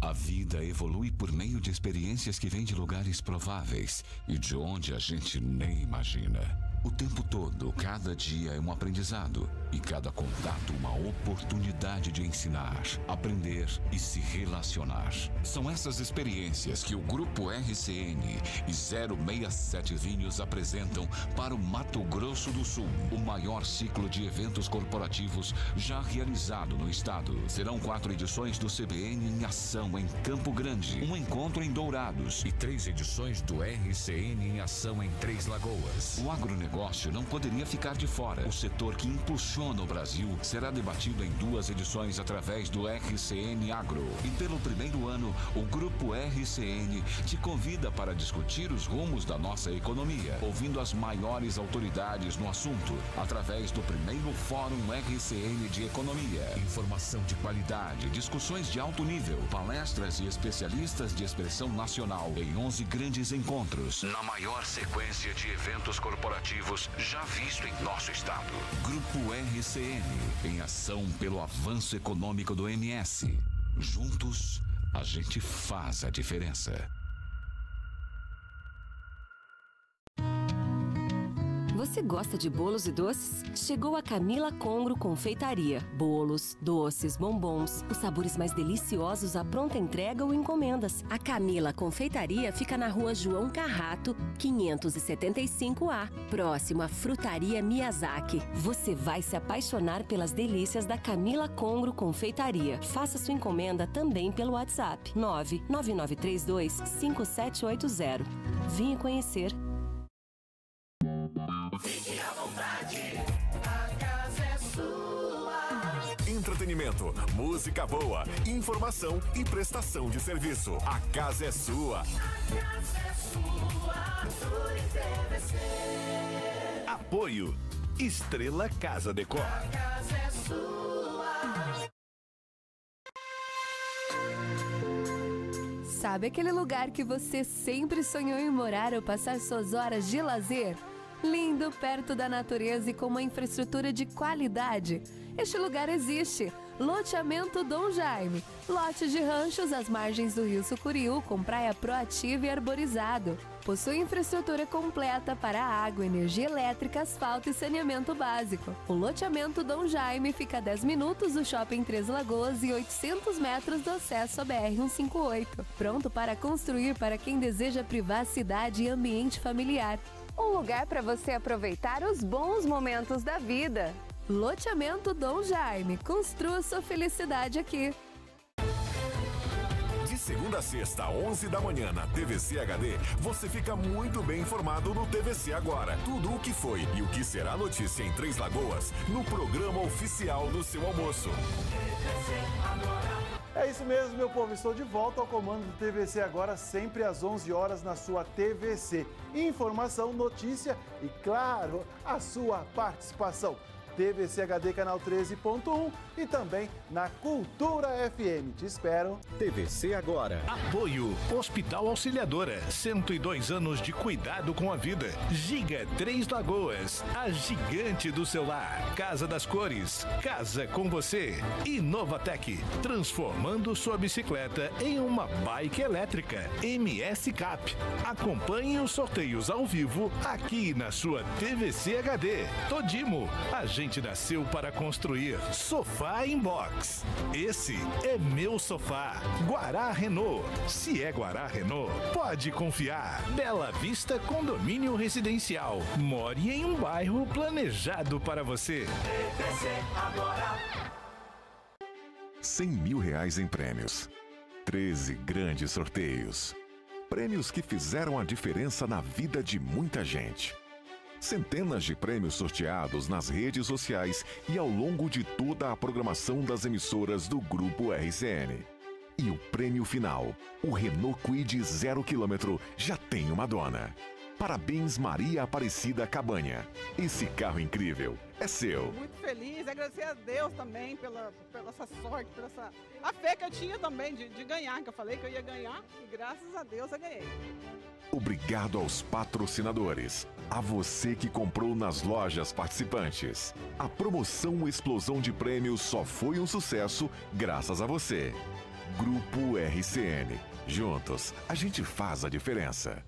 A vida evolui por meio de experiências que vêm de lugares prováveis e de onde a gente nem imagina. O tempo todo, cada dia é um aprendizado e cada contato uma oportunidade de ensinar, aprender e se relacionar. São essas experiências que o Grupo RCN e 067 Vinhos apresentam para o Mato Grosso do Sul, o maior ciclo de eventos corporativos já realizado no estado. Serão 4 edições do CBN em ação em Campo Grande, um encontro em Dourados e 3 edições do RCN em ação em Três Lagoas. O agronegócio não poderia ficar de fora. O setor que impulsiona o Brasil será debatido em 2 edições através do RCN Agro. E pelo primeiro ano, o Grupo RCN te convida para discutir os rumos da nossa economia, ouvindo as maiores autoridades no assunto, através do primeiro Fórum RCN de Economia. Informação de qualidade, discussões de alto nível, palestras e especialistas de expressão nacional em 11 grandes encontros, na maior sequência de eventos corporativos já visto em nosso estado. Grupo RCN, em ação pelo avanço econômico do MS. Juntos, a gente faz a diferença. Você gosta de bolos e doces? Chegou a Camila Congro Confeitaria. Bolos, doces, bombons, os sabores mais deliciosos à pronta entrega ou encomendas. A Camila Confeitaria fica na rua João Carrato, 575A, próximo à Frutaria Miyazaki. Você vai se apaixonar pelas delícias da Camila Congro Confeitaria. Faça sua encomenda também pelo WhatsApp 999325780. Venha conhecer. Fique à vontade, a casa é sua. Entretenimento, música boa, informação e prestação de serviço. A casa é sua. A casa é sua, tudo em TVC. Apoio Estrela Casa Decor. A casa é sua. Sabe aquele lugar que você sempre sonhou em morar ou passar suas horas de lazer? Lindo, perto da natureza e com uma infraestrutura de qualidade. Este lugar existe. Loteamento Dom Jaime. Lotes de ranchos às margens do Rio Sucuriú, com praia proativa e arborizado. Possui infraestrutura completa para água, energia elétrica, asfalto e saneamento básico. O loteamento Dom Jaime fica a 10 minutos do Shopping Três Lagoas e 800 metros do acesso à BR-158. Pronto para construir para quem deseja privacidade e ambiente familiar. Um lugar para você aproveitar os bons momentos da vida. Loteamento Dom Jaime. Construa sua felicidade aqui. De segunda a sexta, 11 da manhã, na TVC HD, você fica muito bem informado no TVC Agora. Tudo o que foi e o que será notícia em Três Lagoas, no programa oficial do seu almoço. É isso mesmo, meu povo. Estou de volta ao comando do TVC Agora, sempre às 11 horas na sua TVC. Informação, notícia e, claro, a sua participação. TVC HD Canal 13.1 e também na Cultura FM. Te espero. TVC Agora. Apoio Hospital Auxiliadora. 102 anos de cuidado com a vida. Giga Três Lagoas. A gigante do seu lar. Casa das Cores. Casa com você. Inovatec. Transformando sua bicicleta em uma bike elétrica. MS Cap. Acompanhe os sorteios ao vivo aqui na sua TVC HD. Todimo. A gente nasceu para construir. Sofá Inbox. Esse é meu sofá. Guará Renault. Se é Guará Renault, pode confiar. Bela Vista Condomínio Residencial. More em um bairro planejado para você. TVC Agora. R$100 mil em prêmios. 13 grandes sorteios. Prêmios que fizeram a diferença na vida de muita gente. Centenas de prêmios sorteados nas redes sociais e ao longo de toda a programação das emissoras do Grupo RCN. E o prêmio final, o Renault Kwid 0 km, já tem uma dona. Parabéns, Maria Aparecida Cabanha. Esse carro incrível é seu. Muito feliz, agradecer a Deus também pela essa sorte, a fé que eu tinha também de ganhar, que eu falei que eu ia ganhar e graças a Deus eu ganhei. Obrigado aos patrocinadores, a você que comprou nas lojas participantes. A promoção Explosão de Prêmios só foi um sucesso graças a você. Grupo RCN. Juntos, a gente faz a diferença.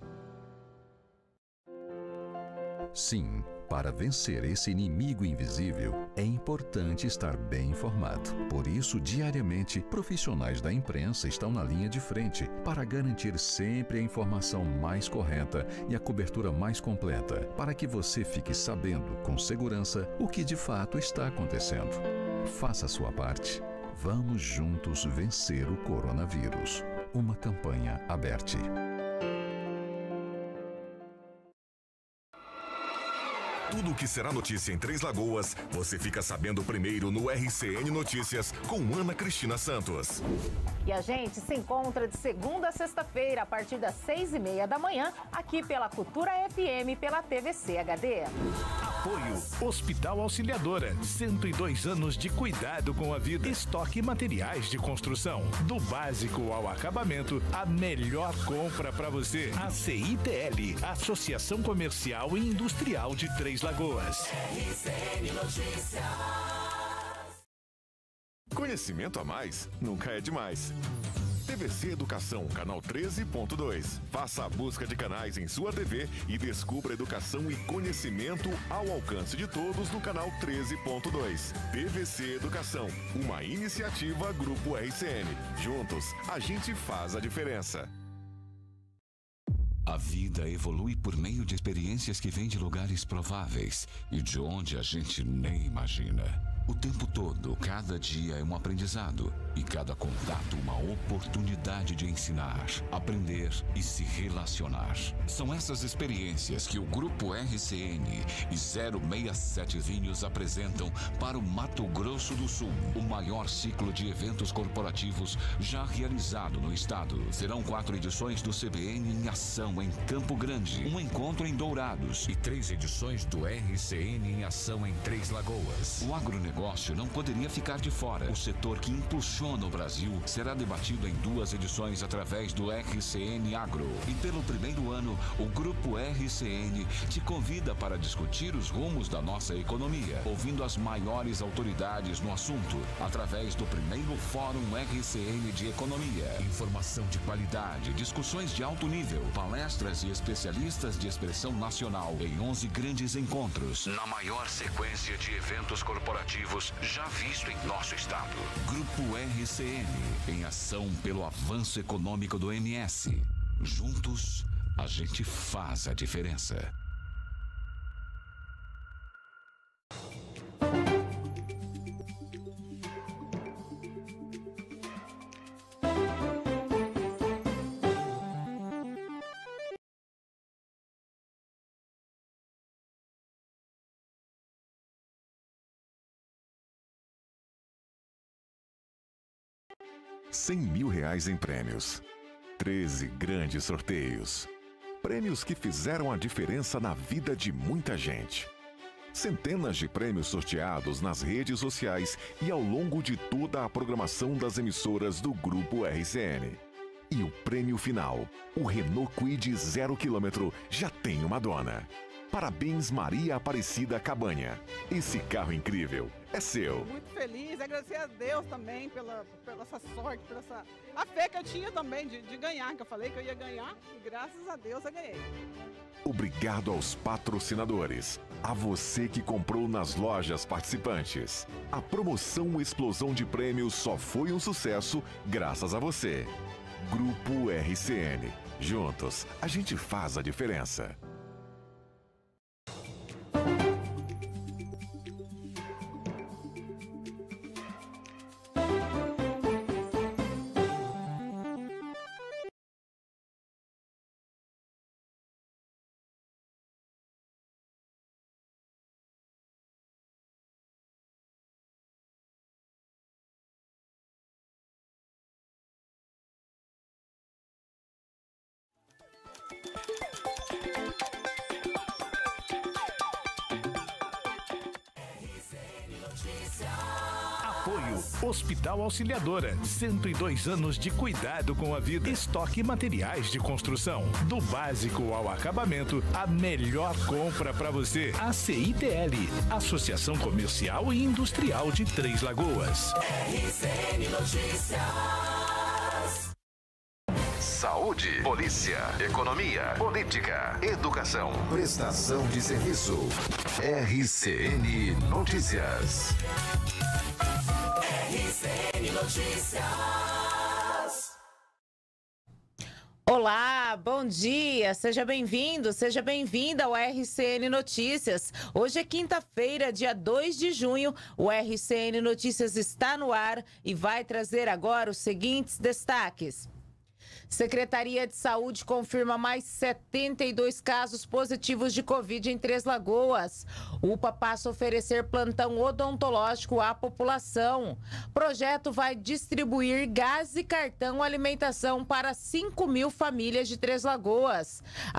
Sim, para vencer esse inimigo invisível, é importante estar bem informado. Por isso, diariamente, profissionais da imprensa estão na linha de frente para garantir sempre a informação mais correta e a cobertura mais completa, para que você fique sabendo com segurança o que de fato está acontecendo. Faça a sua parte. Vamos juntos vencer o coronavírus. Uma campanha aberta. Tudo o que será notícia em Três Lagoas, você fica sabendo primeiro no RCN Notícias com Ana Cristina Santos. E a gente se encontra de segunda a sexta-feira, a partir das 6h30 da manhã, aqui pela Cultura FM, pela TVC HD. Apoio Hospital Auxiliadora, 102 anos de cuidado com a vida. Estoque materiais de construção, do básico ao acabamento, a melhor compra para você. A CITL, Associação Comercial e Industrial de Três Lagoas. RCN Notícias. Conhecimento a mais nunca é demais. TVC Educação, canal 13.2. Faça a busca de canais em sua TV e descubra educação e conhecimento ao alcance de todos no canal 13.2. TVC Educação, uma iniciativa Grupo RCN. Juntos, a gente faz a diferença. A vida evolui por meio de experiências que vêm de lugares prováveis e de onde a gente nem imagina. O tempo todo, cada dia é um aprendizado e cada contato uma oportunidade de ensinar, aprender e se relacionar. São essas experiências que o Grupo RCN e 067 Vinhos apresentam para o Mato Grosso do Sul, o maior ciclo de eventos corporativos já realizado no estado. Serão 4 edições do CBN em ação em Campo Grande, um encontro em Dourados e 3 edições do RCN em ação em Três Lagoas. O agronegócio não poderia ficar de fora. O setor que impulsiona o Brasil será debatido em 2 edições através do RCN Agro. E pelo primeiro ano, o Grupo RCN te convida para discutir os rumos da nossa economia, ouvindo as maiores autoridades no assunto, através do primeiro Fórum RCN de Economia. Informação de qualidade, discussões de alto nível, palestras e especialistas de expressão nacional em 11 grandes encontros, na maior sequência de eventos corporativos já visto em nosso estado. Grupo RCN, em ação pelo avanço econômico do MS. Juntos, a gente faz a diferença. R$100 mil em prêmios. 13 grandes sorteios. Prêmios que fizeram a diferença na vida de muita gente. Centenas de prêmios sorteados nas redes sociais e ao longo de toda a programação das emissoras do Grupo RCN. E o prêmio final, o Renault Kwid 0 km, já tem uma dona. Parabéns, Maria Aparecida Cabanha. Esse carro incrível é seu. Muito feliz, agradecer a Deus também pela essa sorte, a fé que eu tinha também de ganhar, que eu falei que eu ia ganhar, e graças a Deus eu ganhei. Obrigado aos patrocinadores, a você que comprou nas lojas participantes. A promoção Explosão de Prêmios só foi um sucesso graças a você. Grupo RCN. Juntos, a gente faz a diferença. Apoio Hospital Auxiliadora, 102 anos de cuidado com a vida. Estoque materiais de construção, do básico ao acabamento, a melhor compra para você. A CITL, Associação Comercial e Industrial de Três Lagoas. RCN Notícias. saúde, polícia, economia, política, educação, prestação de serviço. RCN Notícias. RCN Notícias. Olá, bom dia, seja bem-vindo, seja bem-vinda ao RCN Notícias. Hoje é quinta-feira, dia 2 de junho, o RCN Notícias está no ar e vai trazer agora os seguintes destaques. Secretaria de Saúde confirma mais 72 casos positivos de Covid em Três Lagoas. UPA passa a oferecer plantão odontológico à população. Projeto vai distribuir gás e cartão alimentação para 5.000 famílias de Três Lagoas.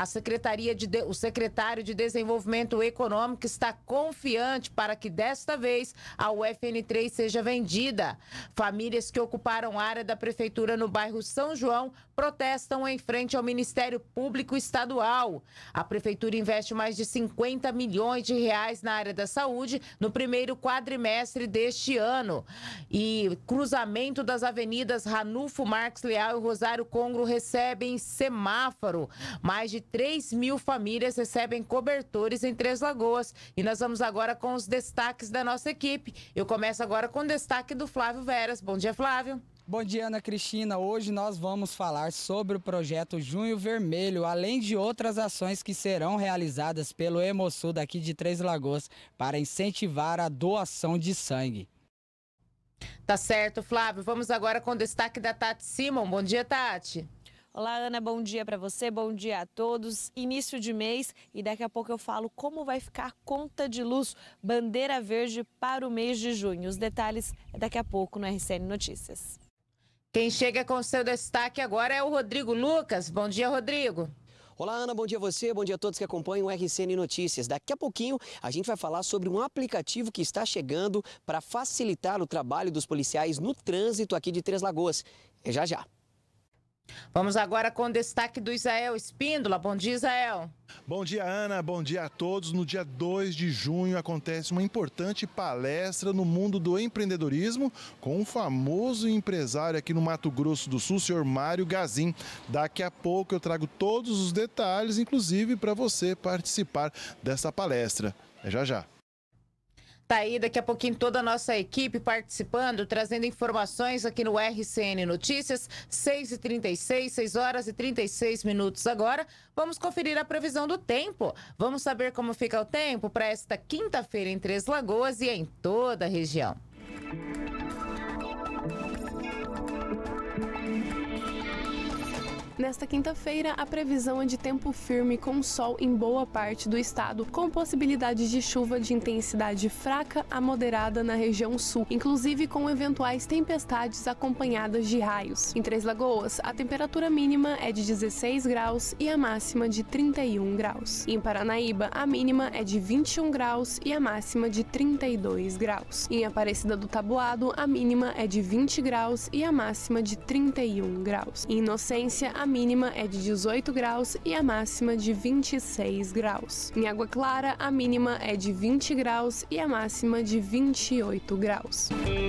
O secretário de Desenvolvimento Econômico está confiante para que desta vez a UFN3 seja vendida. Famílias que ocuparam área da prefeitura no bairro São João protestam em frente ao Ministério Público Estadual. A prefeitura investe mais de 50 milhões de reais na área da saúde no primeiro quadrimestre deste ano. E cruzamento das avenidas Ranulfo Marques Leal e Rosário Congro recebem semáforo. Mais de 3.000 famílias recebem cobertores em Três Lagoas. E nós vamos agora com os destaques da nossa equipe. Eu começo agora com o destaque do Flávio Veras. Bom dia, Flávio. Bom dia, Ana Cristina. Hoje nós vamos falar sobre o projeto Junho Vermelho, além de outras ações que serão realizadas pelo Hemosul daqui de Três Lagoas para incentivar a doação de sangue. Tá certo, Flávio. Vamos agora com o destaque da Tati Simon. Bom dia, Tati. Olá, Ana, bom dia para você, bom dia a todos. Início de mês e daqui a pouco eu falo como vai ficar a conta de luz bandeira verde para o mês de junho. Os detalhes é daqui a pouco no RCN Notícias. Quem chega com o seu destaque agora é o Rodrigo Lucas. Bom dia, Rodrigo. Olá, Ana, bom dia a você, bom dia a todos que acompanham o RCN Notícias. Daqui a pouquinho a gente vai falar sobre um aplicativo que está chegando para facilitar o trabalho dos policiais no trânsito aqui de Três Lagoas. É já já. Vamos agora com o destaque do Isael Espíndola. Bom dia, Isael. Bom dia, Ana. Bom dia a todos. No dia 2 de junho acontece uma importante palestra no mundo do empreendedorismo com um famoso empresário aqui no Mato Grosso do Sul, o senhor Mário Gazin. Daqui a pouco eu trago todos os detalhes, inclusive para você participar dessa palestra. É já já. Tá aí, daqui a pouquinho toda a nossa equipe participando, trazendo informações aqui no RCN Notícias, 6h36, 6 horas e 36 minutos agora. Vamos conferir a previsão do tempo. Vamos saber como fica o tempo para esta quinta-feira em Três Lagoas e em toda a região. Nesta quinta-feira, a previsão é de tempo firme com sol em boa parte do estado, com possibilidade de chuva de intensidade fraca a moderada na região sul, inclusive com eventuais tempestades acompanhadas de raios. Em Três Lagoas, a temperatura mínima é de 16 graus e a máxima de 31 graus. Em Paranaíba, a mínima é de 21 graus e a máxima de 32 graus. Em Aparecida do Taboado, a mínima é de 20 graus e a máxima de 31 graus. Em Inocência, a mínima é de 18 graus e a máxima de 26 graus. Em Água Clara, a mínima é de 20 graus e a máxima de 28 graus.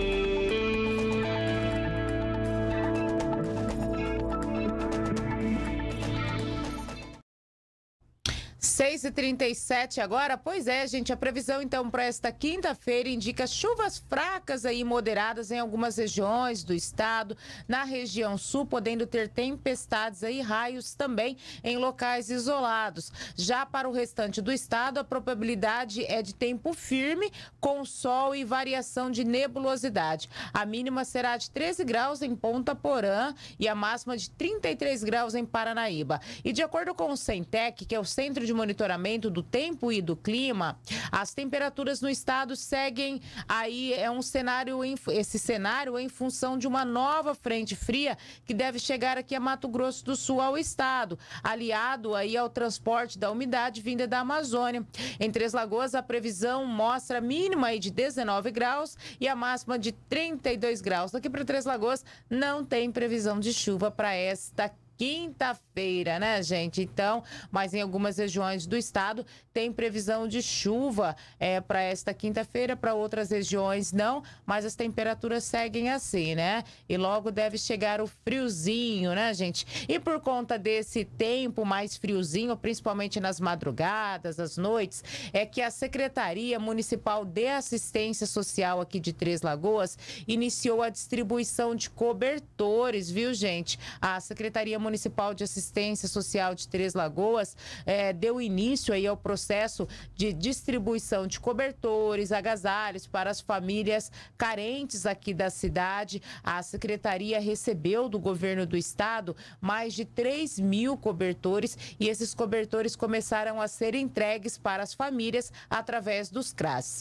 6h37 agora. Pois é, gente, a previsão então para esta quinta-feira indica chuvas fracas aí moderadas em algumas regiões do estado, na região sul, podendo ter tempestades aí, raios também em locais isolados. Já para o restante do estado, a probabilidade é de tempo firme, com sol e variação de nebulosidade. A mínima será de 13 graus em Ponta Porã e a máxima de 33 graus em Paranaíba. E de acordo com o Centec, que é o Centro de Monitoramento do Tempo e do Clima, as temperaturas no estado seguem aí, esse cenário em função de uma nova frente fria que deve chegar aqui a Mato Grosso do Sul ao estado, aliado aí ao transporte da umidade vinda da Amazônia. Em Três Lagoas, a previsão mostra a mínima aí de 19 graus e a máxima de 32 graus. Daqui para Três Lagoas não tem previsão de chuva para esta quinta-feira, né, gente? Então, mas em algumas regiões do estado tem previsão de chuva para esta quinta-feira, para outras regiões não, mas as temperaturas seguem assim, né? E logo deve chegar o friozinho, né, gente? E por conta desse tempo mais friozinho, principalmente nas madrugadas, às noites, é que a Secretaria Municipal de Assistência Social aqui de Três Lagoas iniciou a distribuição de cobertores, viu, gente? A Secretaria Municipal de Assistência Social de Três Lagoas deu início aí ao processo de distribuição de cobertores, agasalhos para as famílias carentes aqui da cidade. A Secretaria recebeu do governo do estado mais de 3.000 cobertores e esses cobertores começaram a ser entregues para as famílias através dos CRAS.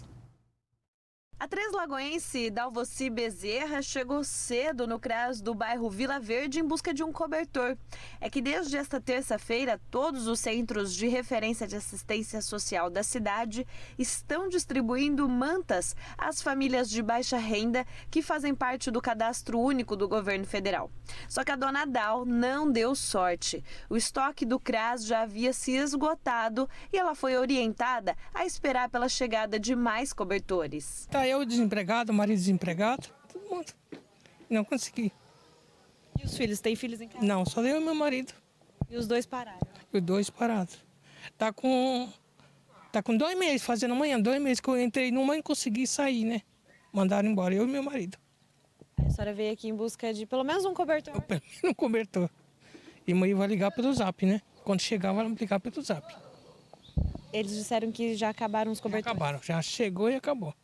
A treslagoense Dalvoci Bezerra chegou cedo no CRAS do bairro Vila Verde em busca de um cobertor. É que desde esta terça-feira, todos os centros de referência de assistência social da cidade estão distribuindo mantas às famílias de baixa renda que fazem parte do cadastro único do governo federal. Só que a dona Dal não deu sorte. O estoque do CRAS já havia se esgotado e ela foi orientada a esperar pela chegada de mais cobertores. Eu desempregado, o marido desempregado, todo mundo. Não consegui. E os filhos? Tem filhos em casa? Não, só eu e meu marido. E os dois pararam? Os dois parados. Tá com 2 meses, fazendo amanhã, 2 meses que eu entrei numa e consegui sair, né? Mandaram embora, eu e meu marido. A senhora veio aqui em busca de pelo menos um cobertor? Pelo menos um cobertor. E mãe vai ligar pelo Zap, né? Quando chegar, vai ligar pelo Zap. Eles disseram que já acabaram os cobertores? Já acabaram, já chegou e acabou.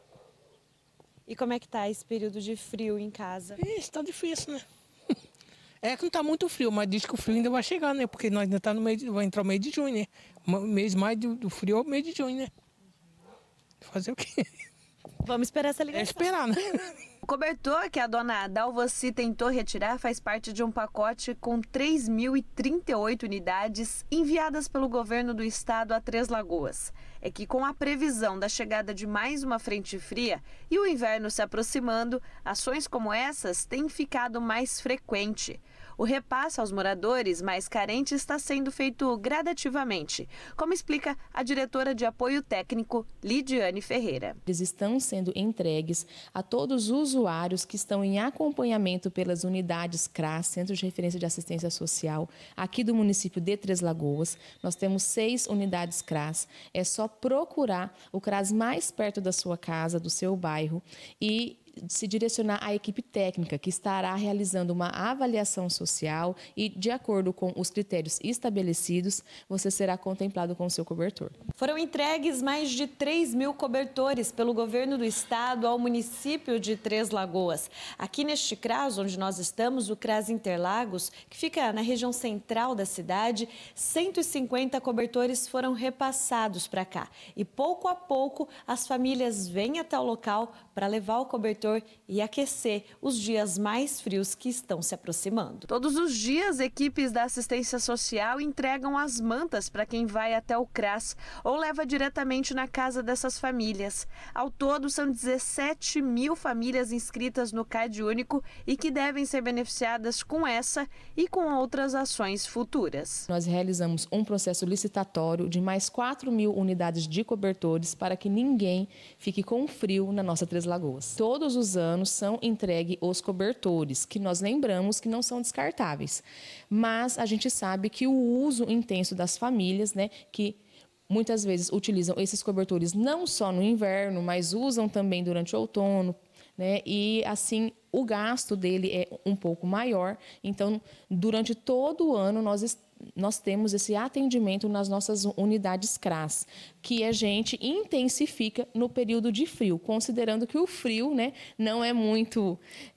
E como é que tá esse período de frio em casa? Isso, tá difícil, né? É que não tá muito frio, mas diz que o frio ainda vai chegar, né? Porque nós ainda tá no mês, vai entrar o mês de junho, né? O mês mais do frio é o mês de junho, né? Fazer o quê? Vamos esperar essa ligação. É esperar, né? O cobertor que a dona Dalvoci tentou retirar faz parte de um pacote com 3.038 unidades enviadas pelo governo do estado a Três Lagoas. É que com a previsão da chegada de mais uma frente fria e o inverno se aproximando, ações como essas têm ficado mais frequente. O repasse aos moradores mais carentes está sendo feito gradativamente, como explica a diretora de apoio técnico, Lidiane Ferreira. Eles estão sendo entregues a todos os usuários que estão em acompanhamento pelas unidades CRAS, Centro de Referência de Assistência Social, aqui do município de Três Lagoas. Nós temos 6 unidades CRAS. É só procurar o CRAS mais perto da sua casa, do seu bairro, e se direcionar à equipe técnica, que estará realizando uma avaliação social e, de acordo com os critérios estabelecidos, você será contemplado com o seu cobertor. Foram entregues mais de 3.000 cobertores pelo governo do estado ao município de Três Lagoas. Aqui neste CRAS, onde nós estamos, o CRAS Interlagos, que fica na região central da cidade, 150 cobertores foram repassados para cá. E pouco a pouco as famílias vêm até o local para levar o cobertor e aquecer os dias mais frios que estão se aproximando. Todos os dias, equipes da assistência social entregam as mantas para quem vai até o CRAS ou leva diretamente na casa dessas famílias. Ao todo, são 17.000 famílias inscritas no CAD Único e que devem ser beneficiadas com essa e com outras ações futuras. Nós realizamos um processo licitatório de mais 4.000 unidades de cobertores para que ninguém fique com frio na nossa Três Lagoas. Todos os anos são entregues os cobertores, que nós lembramos que não são descartáveis. Mas a gente sabe que o uso intenso das famílias, né, que muitas vezes utilizam esses cobertores não só no inverno, mas usam também durante o outono, né, e assim o gasto dele é um pouco maior. Então, durante todo o ano, nós temos esse atendimento nas nossas unidades CRAS, que a gente intensifica no período de frio, considerando que o frio, né, não é muito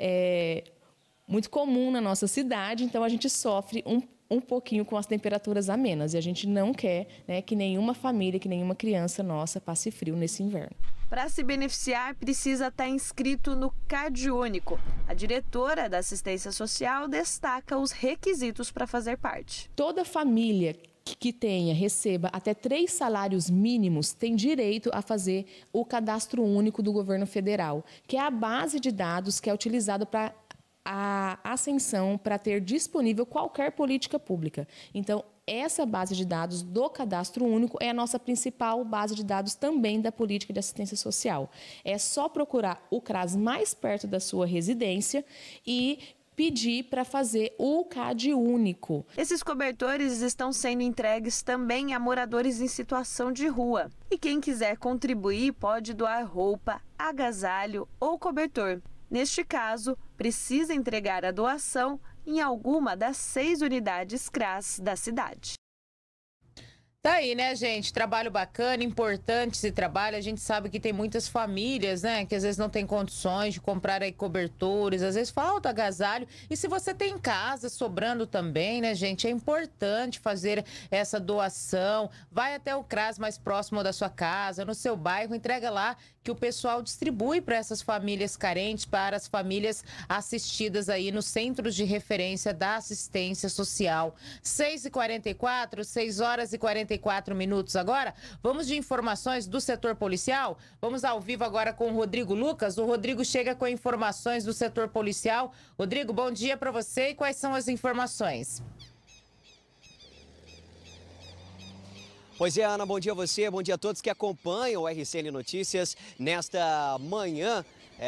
comum na nossa cidade, então a gente sofre um pouquinho com as temperaturas amenas e a gente não quer, né, que nenhuma família, que nenhuma criança nossa passe frio nesse inverno. Para se beneficiar, precisa estar inscrito no CAD Único. A diretora da Assistência Social destaca os requisitos para fazer parte. Toda família que receba até 3 salários mínimos tem direito a fazer o cadastro único do governo federal, que é a base de dados que é utilizado para a ascensão para ter disponível qualquer política pública. Então, essa base de dados do Cadastro Único é a nossa principal base de dados também da política de assistência social. É só procurar o CRAS mais perto da sua residência e pedir para fazer o CAD único. Esses cobertores estão sendo entregues também a moradores em situação de rua. E quem quiser contribuir pode doar roupa, agasalho ou cobertor. Neste caso, precisa entregar a doação em alguma das 6 unidades CRAS da cidade. Tá aí, né, gente? Trabalho bacana, importante esse trabalho. A gente sabe que tem muitas famílias, né, que às vezes não tem condições de comprar aí cobertores, às vezes falta agasalho. E se você tem em casa sobrando também, né, gente, é importante fazer essa doação. Vai até o CRAS mais próximo da sua casa, no seu bairro, entrega lá que o pessoal distribui para essas famílias carentes, para as famílias assistidas aí nos centros de referência da assistência social. 6h44, 6h44 agora. Vamos de informações do setor policial. Vamos ao vivo agora com o Rodrigo Lucas. O Rodrigo chega com informações do setor policial. Rodrigo, bom dia para você e quais são as informações? Pois é, Ana, bom dia a você, bom dia a todos que acompanham o RCN Notícias nesta manhã.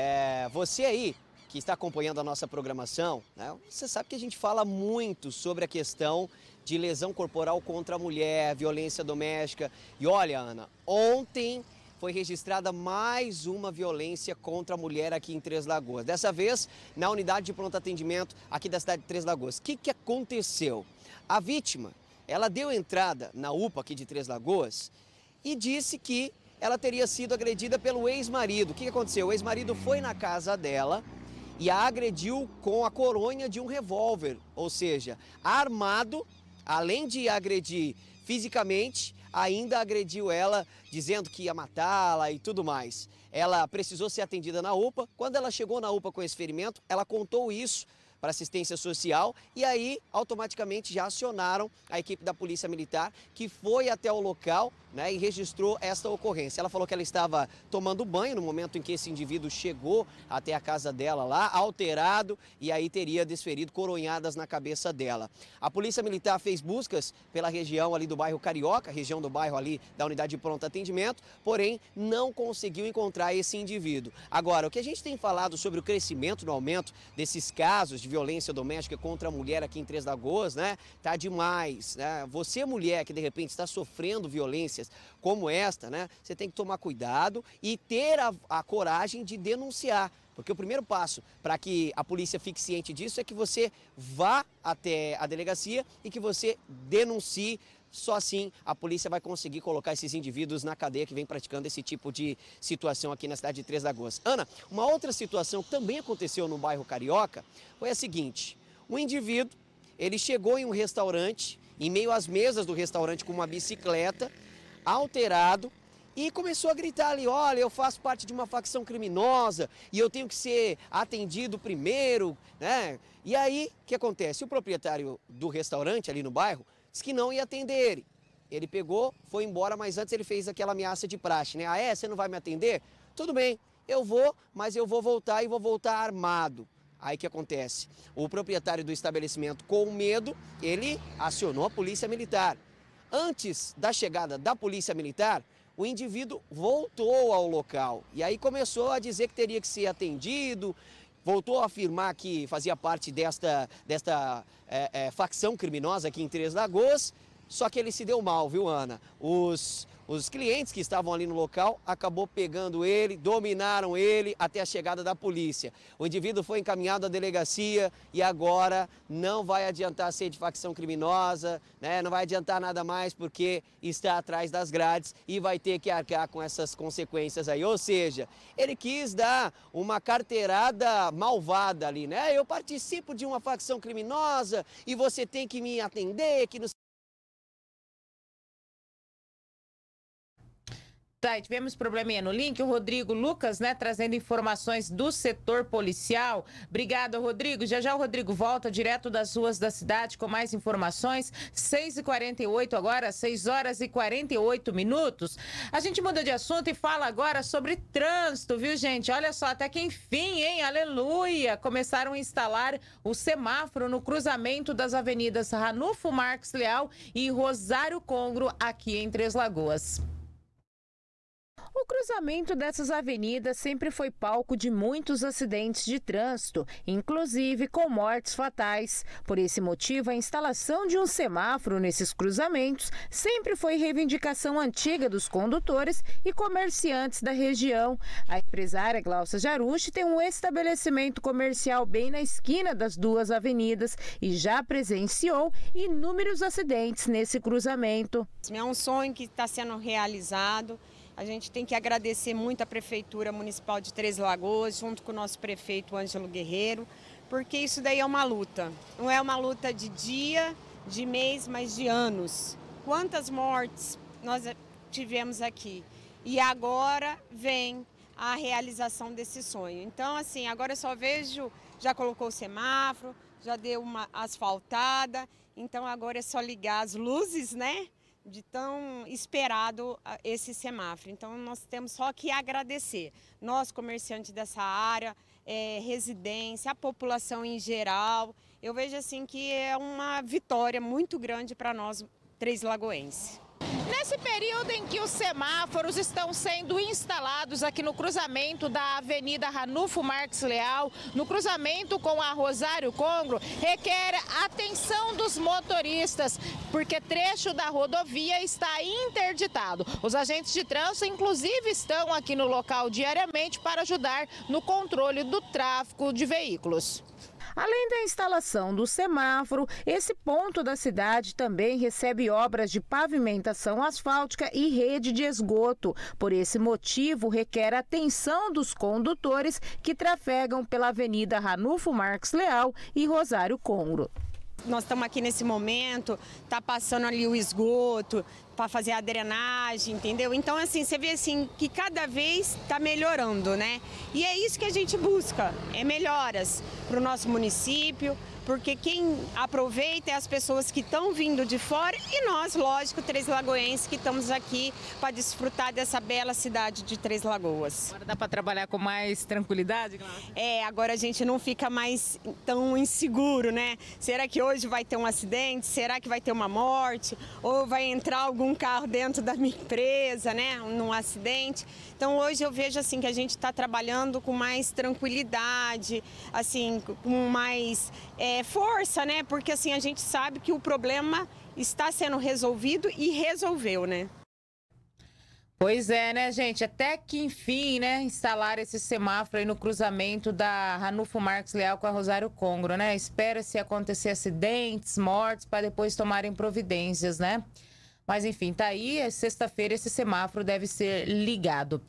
Você aí que está acompanhando a nossa programação, né, você sabe que a gente fala muito sobre a questão de lesão corporal contra a mulher, violência doméstica. E olha, Ana, ontem foi registrada mais uma violência contra a mulher aqui em Três Lagoas. Dessa vez, na unidade de pronto atendimento aqui da cidade de Três Lagoas. O que aconteceu? A vítima, ela deu entrada na UPA aqui de Três Lagoas e disse que ela teria sido agredida pelo ex-marido. O que aconteceu? O ex-marido foi na casa dela e a agrediu com a coronha de um revólver, ou seja, armado, além de agredir fisicamente, ainda agrediu ela, dizendo que ia matá-la e tudo mais. Ela precisou ser atendida na UPA. Quando ela chegou na UPA com esse ferimento, ela contou isso para assistência social e aí automaticamente já acionaram a equipe da Polícia Militar, que foi até o local, né, e registrou esta ocorrência. Ela falou que ela estava tomando banho no momento em que esse indivíduo chegou até a casa dela lá, alterado, e aí teria desferido coronhadas na cabeça dela. A Polícia Militar fez buscas pela região ali do bairro Carioca, região do bairro ali da unidade de pronto atendimento, porém não conseguiu encontrar esse indivíduo. Agora, o que a gente tem falado sobre o crescimento no aumento desses casos de violência doméstica contra a mulher aqui em Três Lagoas, né, tá demais, né? Você, mulher, que de repente está sofrendo violências como esta, né, você tem que tomar cuidado e ter a coragem de denunciar. Porque o primeiro passo para que a polícia fique ciente disso é que você vá até a delegacia e que você denuncie. Só assim a polícia vai conseguir colocar esses indivíduos na cadeia que vem praticando esse tipo de situação aqui na cidade de Três Lagoas. Ana, uma outra situação que também aconteceu no bairro Carioca foi a seguinte: um indivíduo, ele chegou em um restaurante, em meio às mesas do restaurante com uma bicicleta, alterado, e começou a gritar ali: olha, eu faço parte de uma facção criminosa e eu tenho que ser atendido primeiro, né? E aí, o que acontece? O proprietário do restaurante ali no bairro disse que não ia atender ele. Ele pegou, foi embora, mas antes ele fez aquela ameaça de praxe, né? Ah, você não vai me atender? Tudo bem, eu vou, mas eu vou voltar e vou voltar armado. Aí o que acontece? O proprietário do estabelecimento, com medo, ele acionou a polícia militar. Antes da chegada da polícia militar, o indivíduo voltou ao local e aí começou a dizer que teria que ser atendido, voltou a afirmar que fazia parte desta facção criminosa aqui em Três Lagoas, só que ele se deu mal, viu, Ana? Os clientes que estavam ali no local acabou pegando ele, dominaram ele até a chegada da polícia. O indivíduo foi encaminhado à delegacia e agora não vai adiantar ser de facção criminosa, né? Não vai adiantar nada mais porque está atrás das grades e vai ter que arcar com essas consequências aí. Ou seja, ele quis dar uma carteirada malvada ali, né? Eu participo de uma facção criminosa e você tem que me atender, que não... Tá, e tivemos probleminha no link, o Rodrigo Lucas, né, trazendo informações do setor policial. Obrigada, Rodrigo. Já o Rodrigo volta direto das ruas da cidade com mais informações. 6h48 agora, 6h48. A gente muda de assunto e fala agora sobre trânsito, viu, gente? Olha só, até que enfim, hein? Aleluia! Começaram a instalar o semáforo no cruzamento das avenidas Ranulfo Marques Leal e Rosário Congro, aqui em Três Lagoas. O cruzamento dessas avenidas sempre foi palco de muitos acidentes de trânsito, inclusive com mortes fatais. Por esse motivo, a instalação de um semáforo nesses cruzamentos sempre foi reivindicação antiga dos condutores e comerciantes da região. A empresária Glaucia Jarucci tem um estabelecimento comercial bem na esquina das duas avenidas e já presenciou inúmeros acidentes nesse cruzamento. É um sonho que está sendo realizado. A gente tem que agradecer muito a Prefeitura Municipal de Três Lagoas, junto com o nosso prefeito Ângelo Guerreiro, porque isso daí é uma luta. Não é uma luta de dia, de mês, mas de anos. Quantas mortes nós tivemos aqui? E agora vem a realização desse sonho. Então, assim, agora eu só vejo, já colocou o semáforo, já deu uma asfaltada, então agora é só ligar as luzes, né? De tão esperado esse semáforo. Então, nós temos só que agradecer. Nós, comerciantes dessa área, residência, a população em geral. Eu vejo assim que é uma vitória muito grande para nós, três lagoenses. Nesse período em que os semáforos estão sendo instalados aqui no cruzamento da Avenida Ranulfo Marques Leal, no cruzamento com a Rosário Congro, requer atenção dos motoristas, porque trecho da rodovia está interditado. Os agentes de trânsito, inclusive, estão aqui no local diariamente para ajudar no controle do tráfego de veículos. Além da instalação do semáforo, esse ponto da cidade também recebe obras de pavimentação asfáltica e rede de esgoto. Por esse motivo, requer atenção dos condutores que trafegam pela Avenida Ranulfo Marques Leal e Rosário Congro. Nós estamos aqui nesse momento, está passando ali o esgoto para fazer a drenagem, entendeu? Então, assim, você vê assim que cada vez está melhorando, né? E é isso que a gente busca, é melhoras para o nosso município, porque quem aproveita é as pessoas que estão vindo de fora e nós, lógico, Três Lagoenses, que estamos aqui para desfrutar dessa bela cidade de Três Lagoas. Agora dá para trabalhar com mais tranquilidade, Glaucia? Agora a gente não fica mais tão inseguro, né? Será que hoje vai ter um acidente? Será que vai ter uma morte? Ou vai entrar algum carro dentro da minha empresa, né? Num acidente? Então hoje eu vejo assim que a gente está trabalhando com mais tranquilidade, assim, com mais força, né? Porque assim a gente sabe que o problema está sendo resolvido e resolveu, né? Pois é, né, gente? Até que enfim, né, instalar esse semáforo aí no cruzamento da Ranulfo Marques Leal com a Rosário Congro, né? Espera-se acontecer acidentes, mortes, para depois tomarem providências, né? Mas enfim, tá aí, sexta-feira esse semáforo deve ser ligado.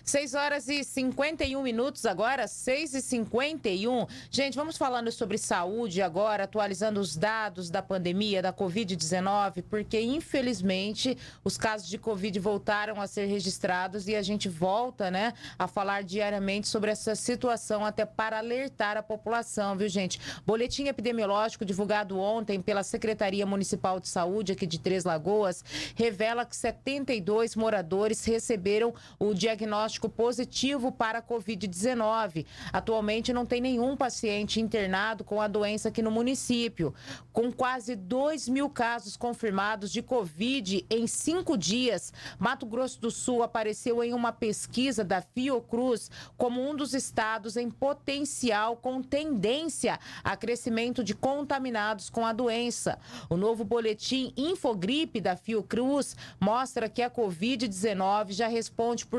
6h51 agora, 6h51. Gente, vamos falando sobre saúde agora, atualizando os dados da pandemia, da Covid-19, porque infelizmente os casos de Covid voltaram a ser registrados e a gente volta, né, a falar diariamente sobre essa situação, até para alertar a população, viu, gente? Boletim epidemiológico divulgado ontem pela Secretaria Municipal de Saúde aqui de Três Lagoas revela que 72 moradores receberam o diagnóstico positivo para a Covid-19. Atualmente não tem nenhum paciente internado com a doença aqui no município. Com quase 2.000 casos confirmados de Covid em 5 dias, Mato Grosso do Sul apareceu em uma pesquisa da Fiocruz como um dos estados em potencial com tendência a crescimento de contaminados com a doença. O novo boletim Infogripe da Fiocruz mostra que a Covid-19 já responde por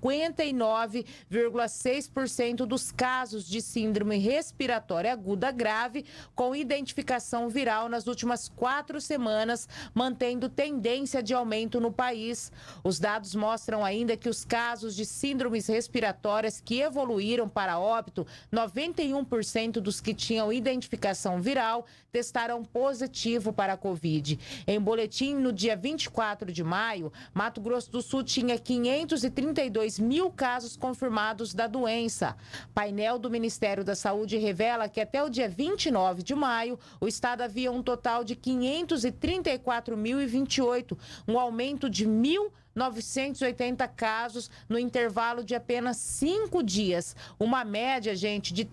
59,6% dos casos de síndrome respiratória aguda grave com identificação viral nas últimas 4 semanas, mantendo tendência de aumento no país. Os dados mostram ainda que os casos de síndromes respiratórias que evoluíram para óbito, 91% dos que tinham identificação viral testaram positivo para a Covid. Em boletim, no dia 24 de maio, Mato Grosso do Sul tinha 532 mil casos confirmados da doença. Painel do Ministério da Saúde revela que até o dia 29 de maio, o estado havia um total de 534.028, um aumento de 1.980 casos no intervalo de apenas 5 dias. Uma média, gente, de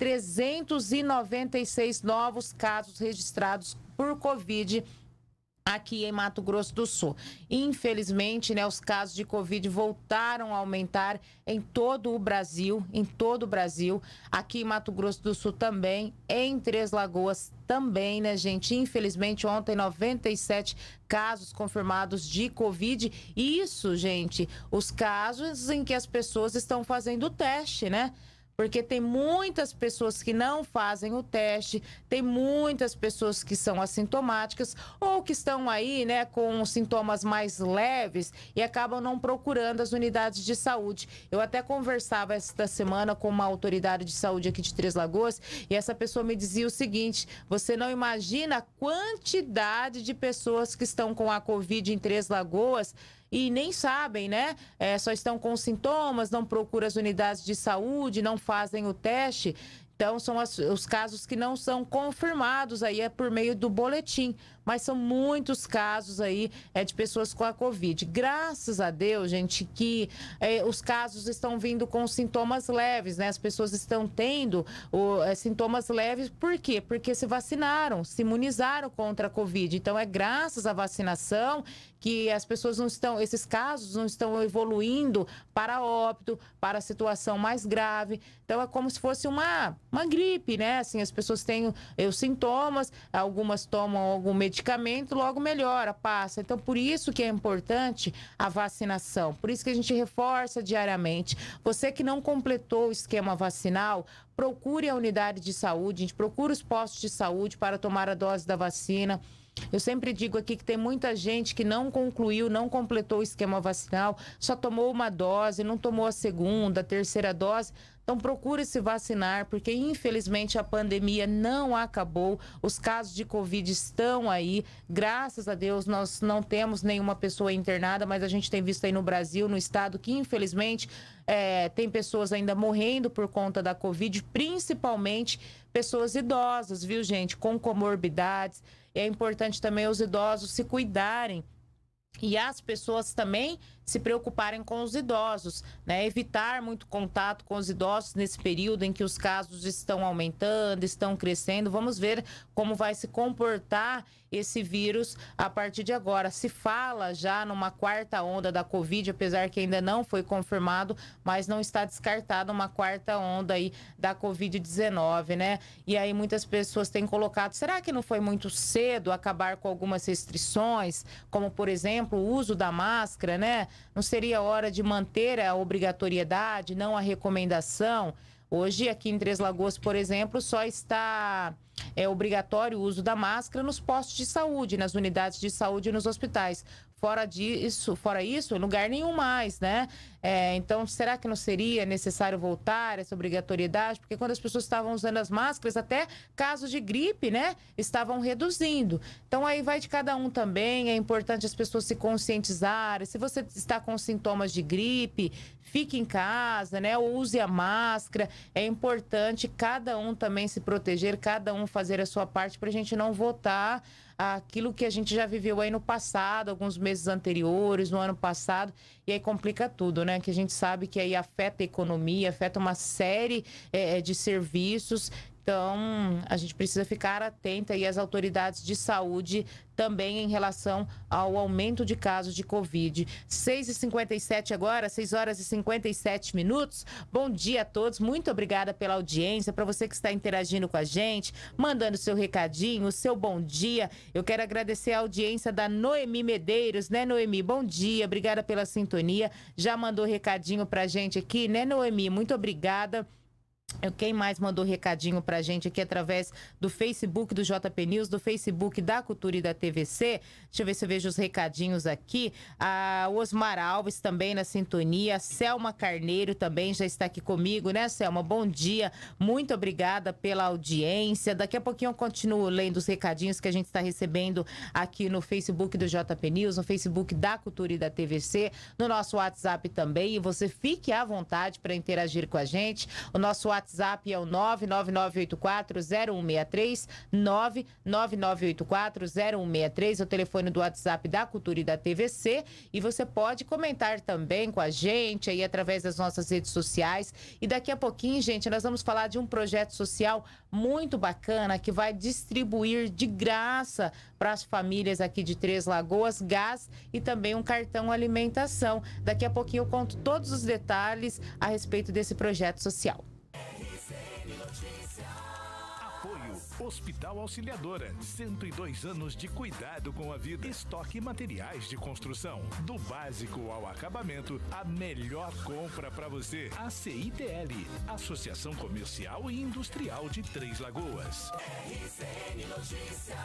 396 novos casos registrados por Covid aqui em Mato Grosso do Sul. Infelizmente, né, os casos de Covid voltaram a aumentar em todo o Brasil, aqui em Mato Grosso do Sul também, em Três Lagoas também, né, gente? Infelizmente, ontem 97 casos confirmados de Covid. Isso, gente, os casos em que as pessoas estão fazendo o teste, né? Porque tem muitas pessoas que não fazem o teste, tem muitas pessoas que são assintomáticas ou que estão aí, né, com sintomas mais leves e acabam não procurando as unidades de saúde. Eu até conversava esta semana com uma autoridade de saúde aqui de Três Lagoas e essa pessoa me dizia o seguinte: você não imagina a quantidade de pessoas que estão com a Covid em Três Lagoas e nem sabem, né? Só estão com sintomas, não procuram as unidades de saúde, não fazem o teste. Então, são os casos que não são confirmados aí por meio do boletim. Mas são muitos casos aí de pessoas com a Covid. Graças a Deus, gente, que os casos estão vindo com sintomas leves, né? As pessoas estão tendo sintomas leves. Por quê? Porque se vacinaram, se imunizaram contra a Covid. Então, é graças à vacinação que as pessoas não estão, esses casos não estão evoluindo para óbito, para a situação mais grave. Então, é como se fosse uma gripe, né? Assim, as pessoas têm os sintomas, algumas tomam algum medicamento, logo melhora, passa. Então, por isso que é importante a vacinação. Por isso que a gente reforça diariamente. Você que não completou o esquema vacinal, procure a unidade de saúde, a gente procura os postos de saúde para tomar a dose da vacina. Eu sempre digo aqui que tem muita gente que não concluiu, não completou o esquema vacinal, só tomou uma dose, não tomou a segunda, a terceira dose. Então, procure se vacinar, porque infelizmente a pandemia não acabou. Os casos de Covid estão aí. Graças a Deus, nós não temos nenhuma pessoa internada, mas a gente tem visto aí no Brasil, no estado, que infelizmente tem pessoas ainda morrendo por conta da Covid, principalmente pessoas idosas, viu, gente, com comorbidades. É importante também os idosos se cuidarem e as pessoas também se preocuparem com os idosos, né? Evitar muito contato com os idosos nesse período em que os casos estão aumentando, estão crescendo. Vamos ver como vai se comportar esse vírus a partir de agora. Se fala já numa quarta onda da Covid, apesar que ainda não foi confirmado, mas não está descartada uma quarta onda aí da Covid-19, né? E aí muitas pessoas têm colocado, será que não foi muito cedo acabar com algumas restrições, como por exemplo o uso da máscara, né? Não seria hora de manter a obrigatoriedade, não a recomendação? Hoje, aqui em Três Lagoas, por exemplo, só está obrigatório o uso da máscara nos postos de saúde, nas unidades de saúde e nos hospitais. Fora isso, em lugar nenhum mais, né? Então, será que não seria necessário voltar essa obrigatoriedade? Porque quando as pessoas estavam usando as máscaras, até casos de gripe, né? Estavam reduzindo. Então, aí vai de cada um também. É importante as pessoas se conscientizarem. Se você está com sintomas de gripe, fique em casa, né? Ou use a máscara. É importante cada um também se proteger, cada um fazer a sua parte para a gente não voltar aquilo que a gente já viveu aí no passado, alguns meses anteriores, no ano passado, e aí complica tudo, né? Que a gente sabe que aí afeta a economia, afeta uma série de serviços. Então, a gente precisa ficar atenta e as autoridades de saúde também em relação ao aumento de casos de Covid. 6h57 agora, 6h57. Bom dia a todos, muito obrigada pela audiência, para você que está interagindo com a gente, mandando seu recadinho, seu bom dia. Eu quero agradecer a audiência da Noemi Medeiros, né, Noemi? Bom dia, obrigada pela sintonia. Já mandou recadinho pra gente aqui, né, Noemi? Muito obrigada. Quem mais mandou recadinho pra gente aqui através do Facebook do JP News, do Facebook da Cultura e da TVC? Deixa eu ver se eu vejo os recadinhos aqui. O Osmar Alves também na sintonia. A Selma Carneiro também já está aqui comigo, né, Selma? Bom dia. Muito obrigada pela audiência. Daqui a pouquinho eu continuo lendo os recadinhos que a gente está recebendo aqui no Facebook do JP News, no Facebook da Cultura e da TVC, no nosso WhatsApp também. E você fique à vontade para interagir com a gente. O nosso WhatsApp é o 999840163, 999840163, é o telefone do WhatsApp da Cultura e da TVC, e você pode comentar também com a gente aí através das nossas redes sociais. E daqui a pouquinho, gente, nós vamos falar de um projeto social muito bacana que vai distribuir de graça para as famílias aqui de Três Lagoas gás e também um cartão alimentação. Daqui a pouquinho eu conto todos os detalhes a respeito desse projeto social. Apoio Hospital Auxiliadora, 102 anos de cuidado com a vida. Estoque materiais de construção, do básico ao acabamento, a melhor compra para você. ACITL, Associação Comercial e Industrial de Três Lagoas. RCN Notícias.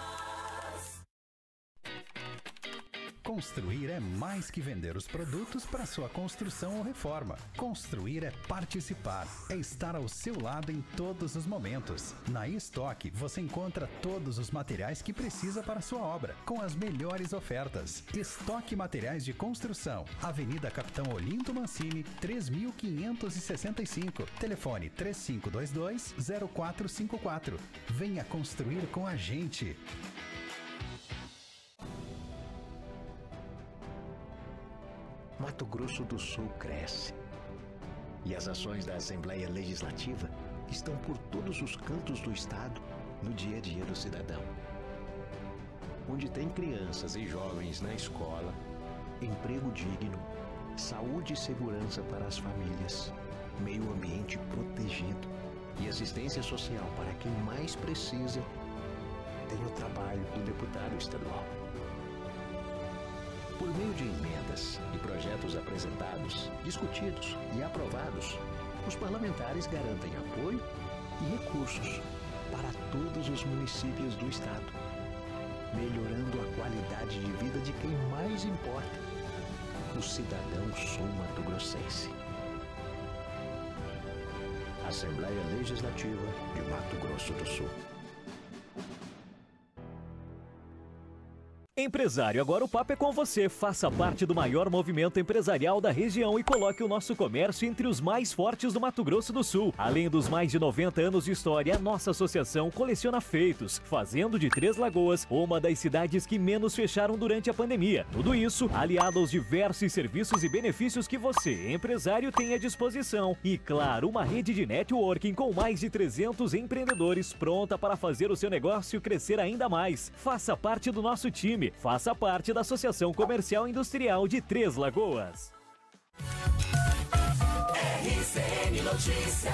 Construir é mais que vender os produtos para sua construção ou reforma. Construir é participar, é estar ao seu lado em todos os momentos. Na estoque você encontra todos os materiais que precisa para sua obra, com as melhores ofertas. Estoque Materiais de Construção, Avenida Capitão Olinto Mancini, 3565. Telefone 3522-0454. Venha construir com a gente. Mato Grosso do Sul cresce. E as ações da Assembleia Legislativa estão por todos os cantos do estado no dia a dia do cidadão. Onde tem crianças e jovens na escola, emprego digno, saúde e segurança para as famílias, meio ambiente protegido e assistência social para quem mais precisa, tem o trabalho do deputado estadual. Por meio de emendas e projetos apresentados, discutidos e aprovados, os parlamentares garantem apoio e recursos para todos os municípios do estado, melhorando a qualidade de vida de quem mais importa, o cidadão sul-mato-grossense. Assembleia Legislativa de Mato Grosso do Sul. Empresário, agora o papo é com você. Faça parte do maior movimento empresarial da região e coloque o nosso comércio entre os mais fortes do Mato Grosso do Sul. Além dos mais de 90 anos de história, a nossa associação coleciona feitos, fazendo de Três Lagoas uma das cidades que menos fecharam durante a pandemia. Tudo isso aliado aos diversos serviços e benefícios que você, empresário, tem à disposição. E, claro, uma rede de networking com mais de 300 empreendedores pronta para fazer o seu negócio crescer ainda mais. Faça parte do nosso time. Faça parte da Associação Comercial e Industrial de Três Lagoas. RCN Notícias.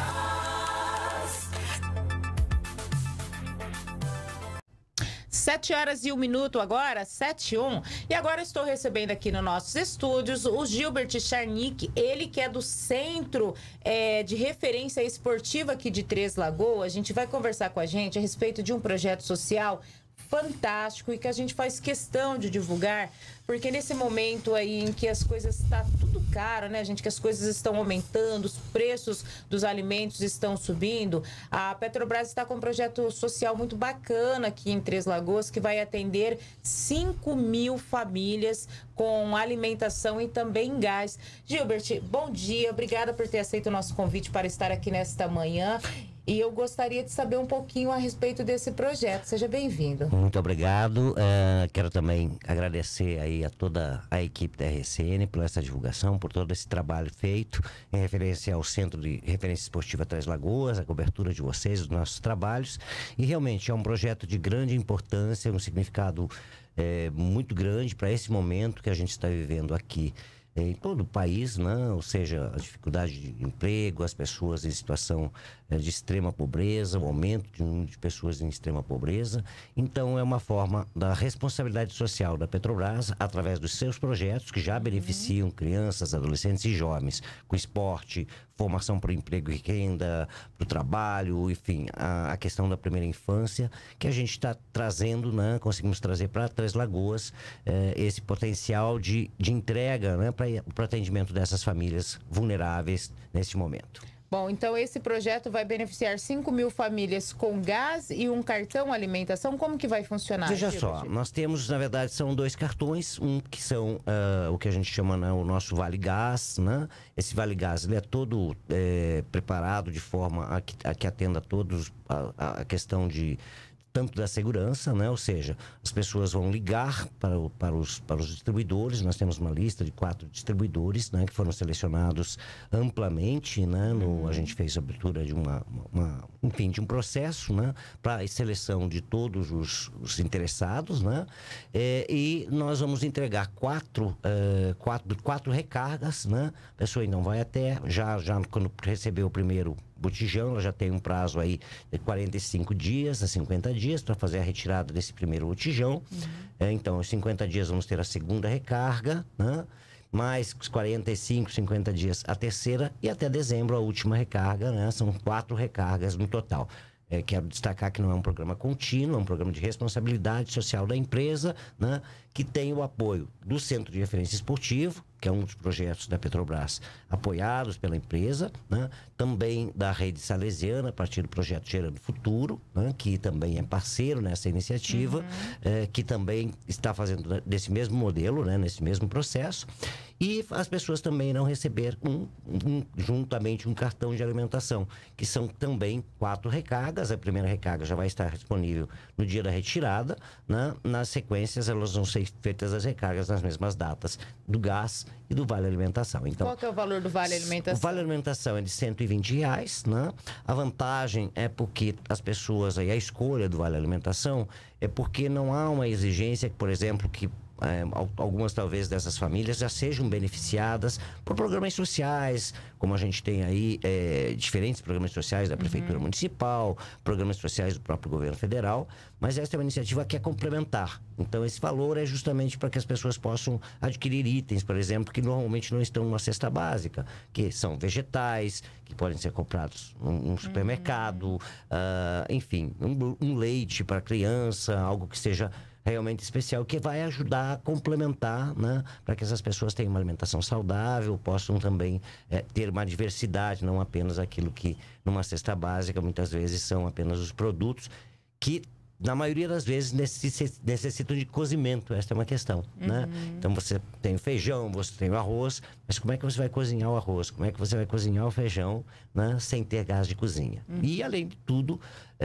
7h01 agora, 7h01. E agora estou recebendo aqui nos nossos estúdios o Gilbert Charnick, ele que é do Centro de Referência Esportiva aqui de Três Lagoas. A gente vai conversar com a gente a respeito de um projeto social fantástico e que a gente faz questão de divulgar, porque nesse momento aí em que as coisas estão tudo caro, né, gente, que as coisas estão aumentando, os preços dos alimentos estão subindo, a Petrobras está com um projeto social muito bacana aqui em Três Lagoas, que vai atender 5.000 famílias com alimentação e também gás. Gilbert, bom dia, obrigada por ter aceito o nosso convite para estar aqui nesta manhã. E eu gostaria de saber um pouquinho a respeito desse projeto. Seja bem-vindo. Muito obrigado. Quero também agradecer aí a toda a equipe da RCN por essa divulgação, por todo esse trabalho feito em referência ao Centro de Referência Esportiva Três Lagoas, a cobertura de vocês, dos nossos trabalhos. E realmente é um projeto de grande importância, um significado muito grande para esse momento que a gente está vivendo aqui em todo o país, né? Ou seja, a dificuldade de emprego, as pessoas em situação de extrema pobreza, o aumento de número de pessoas em extrema pobreza. Então, é uma forma da responsabilidade social da Petrobras, através dos seus projetos, que já beneficiam crianças, adolescentes e jovens, com esporte, formação para o emprego e renda, para o trabalho, enfim, a questão da primeira infância, que a gente está trazendo, né? Conseguimos trazer para Três Lagoas esse potencial de entrega, né? Para o atendimento dessas famílias vulneráveis neste momento. Bom, então esse projeto vai beneficiar 5.000 famílias com gás e um cartão alimentação. Como que vai funcionar? Veja só, nós temos, na verdade, são 2 cartões. Um que são o que a gente chama, né, o nosso Vale Gás, né? Esse Vale Gás, ele é todo preparado de forma a que atenda a todos a questão de tanto da segurança, né? Ou seja, as pessoas vão ligar para os distribuidores. Nós temos uma lista de 4 distribuidores, né? Que foram selecionados amplamente, né? A gente fez a abertura de de um processo, né? Para a seleção de todos os interessados, né? E nós vamos entregar 4 recargas, né? A pessoa então vai até, já quando receber o primeiro botijão, ela já tem um prazo aí de 45 dias a 50 dias para fazer a retirada desse primeiro botijão. Então, aos 50 dias vamos ter a segunda recarga, né? Mais 45, 50 dias a terceira e até dezembro a última recarga, né? São 4 recargas no total. Quero destacar que não é um programa contínuo, é um programa de responsabilidade social da empresa, né? Que tem o apoio do Centro de Referência Esportivo, que é um dos projetos da Petrobras apoiados pela empresa, né? Também da Rede Salesiana, a partir do projeto Gerando Futuro, né? Que também é parceiro nessa iniciativa, que também está fazendo desse mesmo modelo, né? Nesse mesmo processo. E as pessoas também irão receber juntamente um cartão de alimentação, que são também 4 recargas. A primeira recarga já vai estar disponível no dia da retirada, né? Nas sequências, elas vão ser feitas as recargas nas mesmas datas do gás e do Vale Alimentação. Então, qual que é o valor do Vale Alimentação? O Vale Alimentação é de R$120, né? A vantagem é porque as pessoas, aí a escolha do Vale Alimentação é porque não há uma exigência, por exemplo, que algumas talvez dessas famílias já sejam beneficiadas por programas sociais, como a gente tem aí diferentes programas sociais da Prefeitura Municipal, programas sociais do próprio governo federal, mas essa é uma iniciativa que é complementar. Então esse valor é justamente para que as pessoas possam adquirir itens, por exemplo, que normalmente não estão numa cesta básica, que são vegetais, que podem ser comprados num supermercado, enfim, um leite para criança, algo que seja realmente especial, que vai ajudar a complementar, né? Para que essas pessoas tenham uma alimentação saudável, possam também ter uma diversidade, não apenas aquilo que numa cesta básica muitas vezes são apenas os produtos que na maioria das vezes necessitam de cozimento. Esta é uma questão, né? Então você tem o feijão, você tem o arroz, mas como é que você vai cozinhar o arroz? Como é que você vai cozinhar o feijão, né? Sem ter gás de cozinha? E além de tudo,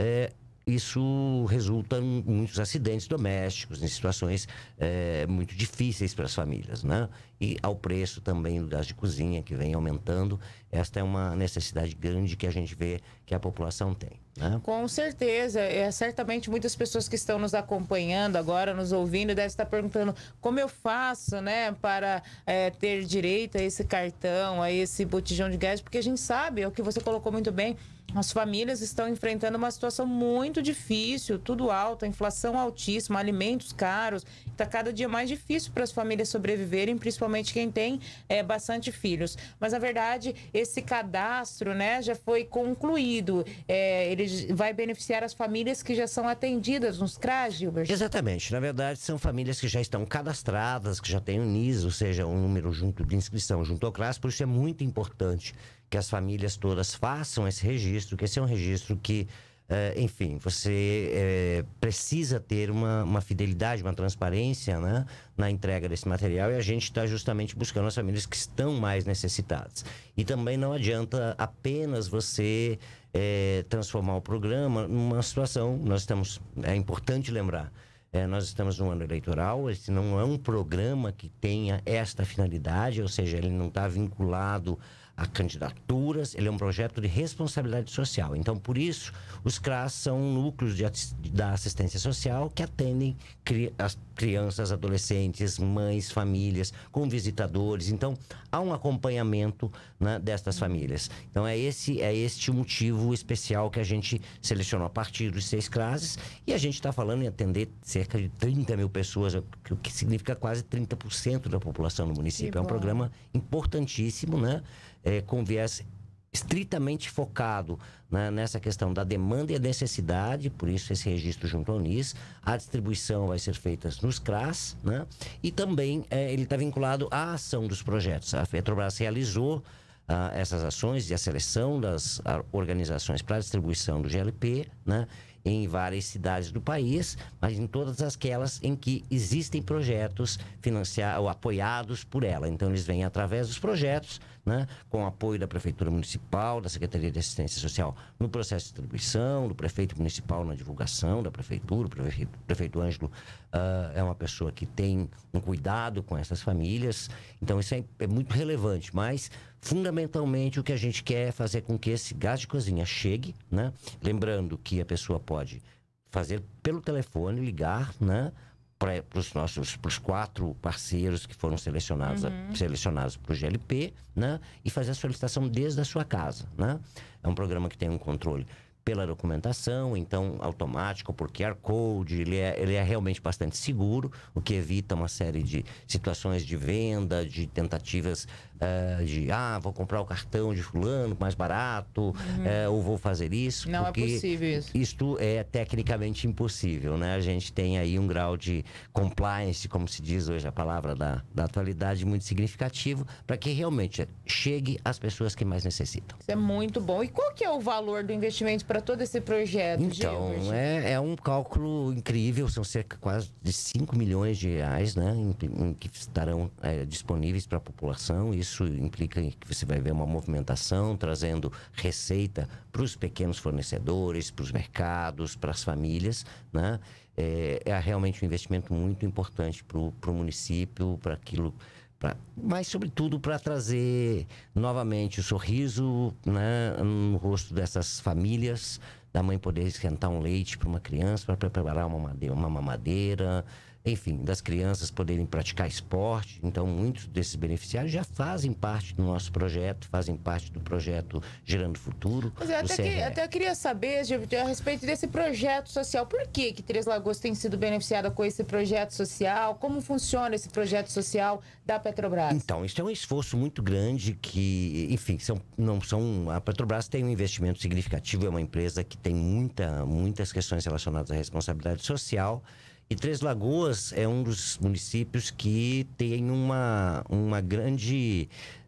isso resulta em muitos acidentes domésticos, em situações muito difíceis para as famílias, né? E ao preço também do gás de cozinha, que vem aumentando. Esta é uma necessidade grande que a gente vê que a população tem, né? Com certeza. Certamente muitas pessoas que estão nos acompanhando agora, nos ouvindo, devem estar perguntando como eu faço, né, para ter direito a esse cartão, a esse botijão de gás, porque a gente sabe, é o que você colocou muito bem, as famílias estão enfrentando uma situação muito difícil, tudo alto, a inflação altíssima, alimentos caros. Está cada dia mais difícil para as famílias sobreviverem, principalmente quem tem bastante filhos. Mas, na verdade, esse cadastro, né, já foi concluído. Ele vai beneficiar as famílias que já são atendidas nos CRAs, Gilbert? Exatamente. Na verdade, são famílias que já estão cadastradas, que já têm o NIS, ou seja, um número de inscrição junto ao CRAS. Por isso é muito importante que as famílias todas façam esse registro, que esse é um registro que, enfim, você precisa ter uma fidelidade, uma transparência, né, na entrega desse material, e a gente está justamente buscando as famílias que estão mais necessitadas. E também não adianta apenas você transformar o programa numa situação, é importante lembrar, nós estamos no ano eleitoral, esse não é um programa que tenha esta finalidade, ou seja, ele não está vinculado a candidaturas, ele é um projeto de responsabilidade social. Então, por isso, os CRAS são núcleos da assistência social que atendem as crianças, adolescentes, mães, famílias, com visitadores. Então, há um acompanhamento, né, destas famílias. Então, é este o motivo especial que a gente selecionou a partir dos 6 CRASes, e a gente está falando em atender cerca de 30 mil pessoas, o que significa quase 30% da população do município. É um programa importantíssimo, né? Com viés estritamente focado, né, nessa questão da demanda e a necessidade, por isso esse registro junto ao NIS. A distribuição vai ser feita nos CRAS, né? E também ele está vinculado à ação dos projetos. A Petrobras realizou essas ações e a seleção das organizações para a distribuição do GLP, né, em várias cidades do país, mas em todas aquelas em que existem projetos financiados ou apoiados por ela. Então, eles vêm através dos projetos, né, com o apoio da Prefeitura Municipal, da Secretaria de Assistência Social no processo de distribuição, do Prefeito Municipal na divulgação da Prefeitura. O Prefeito Ângelo é uma pessoa que tem um cuidado com essas famílias. Então, isso é muito relevante, mas fundamentalmente o que a gente quer é fazer com que esse gás de cozinha chegue, né? Lembrando que a pessoa pode fazer pelo telefone, ligar, né, para os 4 parceiros que foram selecionados para o GLP, né, e fazer a solicitação desde a sua casa, né? É um programa que tem um controle pela documentação, então automático, por QR Code, ele é realmente bastante seguro, o que evita uma série de situações de venda, de tentativas vou comprar o cartão de fulano mais barato, ou vou fazer isso. Não é possível isso. Isto é tecnicamente impossível, né? A gente tem aí um grau de compliance, como se diz hoje a palavra da atualidade, muito significativo, para que realmente chegue às pessoas que mais necessitam. Isso é muito bom. E qual que é o valor do investimento para todo esse projeto? Então, é um cálculo incrível, são cerca quase de 5 milhões de reais, né, que estarão disponíveis para a população. Isso implica que você vai ver uma movimentação, trazendo receita para os pequenos fornecedores, para os mercados, para as famílias, né? É realmente um investimento muito importante para o município, para aquilo... mas, sobretudo, para trazer novamente o sorriso, né, no rosto dessas famílias, da mãe poder esquentar um leite para uma criança, para preparar uma mamadeira, enfim, das crianças poderem praticar esporte. Então, muitos desses beneficiários já fazem parte do nosso projeto, fazem parte do projeto Gerando Futuro. Mas eu até queria saber, a respeito desse projeto social. Por que Três Lagoas tem sido beneficiada com esse projeto social? Como funciona esse projeto social da Petrobras? Então, isso é um esforço muito grande que, enfim, a Petrobras tem um investimento significativo, é uma empresa que tem muitas questões relacionadas à responsabilidade social. E Três Lagoas é um dos municípios que tem uma grande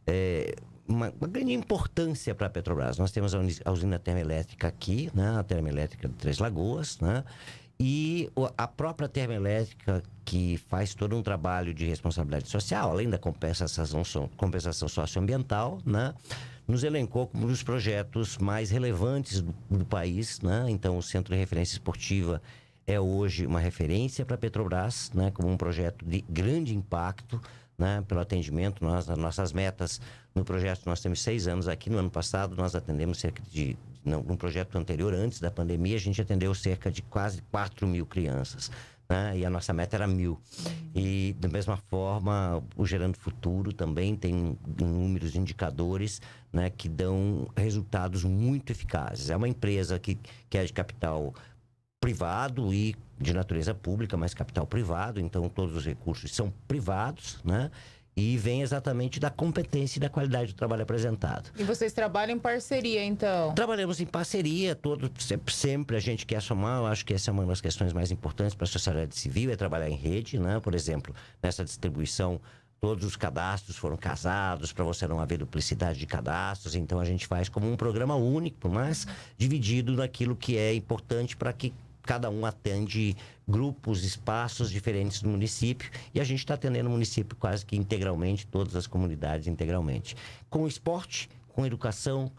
importância para a Petrobras. Nós temos a usina termoelétrica aqui, né, a termoelétrica de Três Lagoas, né, e a própria termoelétrica, que faz todo um trabalho de responsabilidade social, além da compensação socioambiental, né, nos elencou como um dos projetos mais relevantes do país, né? Então, o Centro de Referência Esportiva é hoje uma referência para a Petrobras, né, como um projeto de grande impacto, né, pelo atendimento. Nossas metas no projeto, nós temos 6 anos aqui. No ano passado, nós atendemos cerca de... num projeto anterior, antes da pandemia, a gente atendeu cerca de quase 4 mil crianças, né, e a nossa meta era 1.000. E, da mesma forma, o Gerando Futuro também tem números, indicadores, né, que dão resultados muito eficazes. É uma empresa que é de capital privado e de natureza pública, mas capital privado, então todos os recursos são privados, né? E vem exatamente da competência e da qualidade do trabalho apresentado. E vocês trabalham em parceria, então? Trabalhamos em parceria, sempre a gente quer somar. Eu acho que essa é uma das questões mais importantes para a sociedade civil, é trabalhar em rede, né? Por exemplo, nessa distribuição, todos os cadastros foram casados, para você não haver duplicidade de cadastros. Então, a gente faz como um programa único, mas dividido naquilo que é importante para que cada um atende grupos, espaços diferentes do município, e a gente está atendendo o município quase que integralmente, todas as comunidades integralmente. Com esporte, com educação,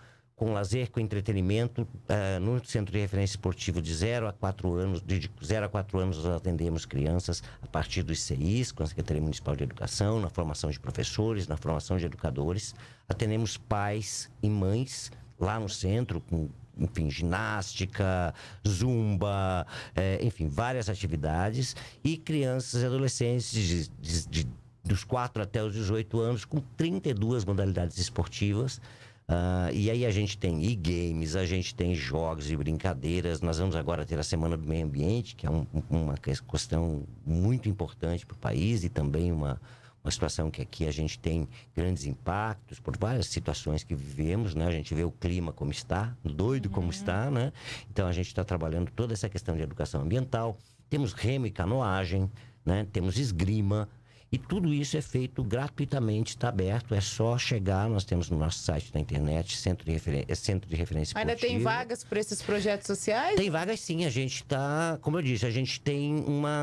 com lazer, com entretenimento. No Centro de Referência Esportivo de 0 a 4 anos, de 0 a 4 anos nós atendemos crianças a partir dos CIs, com a Secretaria Municipal de Educação, na formação de professores, na formação de educadores. Atendemos pais e mães lá no centro, com, enfim, ginástica, zumba, enfim, várias atividades. E crianças e adolescentes dos 4 até os 18 anos, com 32 modalidades esportivas. E aí a gente tem e-games, a gente tem jogos e brincadeiras. Nós vamos agora ter a Semana do Meio Ambiente, que é uma questão muito importante para o país, e também uma situação que aqui a gente tem grandes impactos por várias situações que vivemos, né? A gente vê o clima como está, doido como está, né? Então a gente está trabalhando toda essa questão de educação ambiental. Temos remo e canoagem, né? Temos esgrima. E tudo isso é feito gratuitamente, está aberto, é só chegar. Nós temos no nosso site na internet, Centro de Referência Ainda Esportiva. tem vagas para esses projetos sociais? Tem vagas sim, a gente está, como eu disse, a gente tem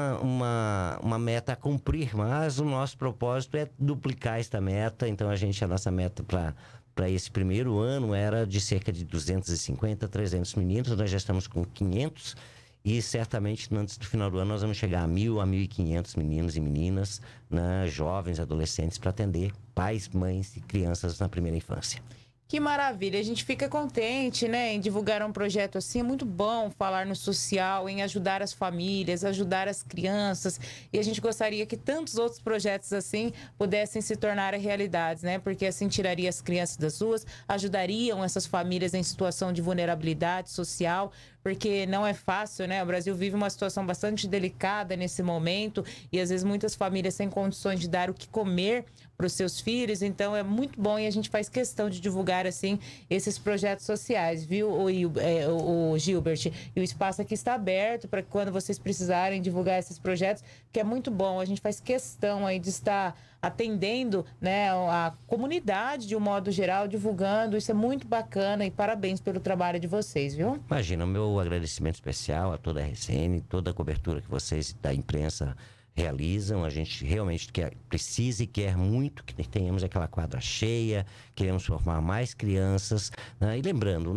uma meta a cumprir, mas o nosso propósito é duplicar esta meta. Então a nossa meta para esse primeiro ano era de cerca de 250, 300 meninos, nós já estamos com 500. E certamente antes do final do ano nós vamos chegar a 1.000 a 1.500 meninos e meninas, né, jovens, adolescentes, para atender pais, mães e crianças na primeira infância. Que maravilha, a gente fica contente, né, em divulgar um projeto assim. É muito bom falar no social, em ajudar as famílias, ajudar as crianças, e a gente gostaria que tantos outros projetos assim pudessem se tornar realidades, né, porque assim tiraria as crianças das ruas, ajudariam essas famílias em situação de vulnerabilidade social, porque não é fácil, né? O Brasil vive uma situação bastante delicada nesse momento, e às vezes muitas famílias têm condições de dar o que comer para os seus filhos. Então é muito bom, e a gente faz questão de divulgar assim esses projetos sociais, viu, o Gilbert? E o espaço aqui está aberto para que quando vocês precisarem divulgar esses projetos, que é muito bom. A gente faz questão aí de estar atendendo, né, a comunidade de um modo geral, divulgando. Isso é muito bacana, e parabéns pelo trabalho de vocês, viu? Imagina, o meu agradecimento especial a toda a RCN, toda a cobertura que vocês da imprensa realizam. A gente realmente precisa e quer muito que tenhamos aquela quadra cheia, queremos formar mais crianças, né? E lembrando,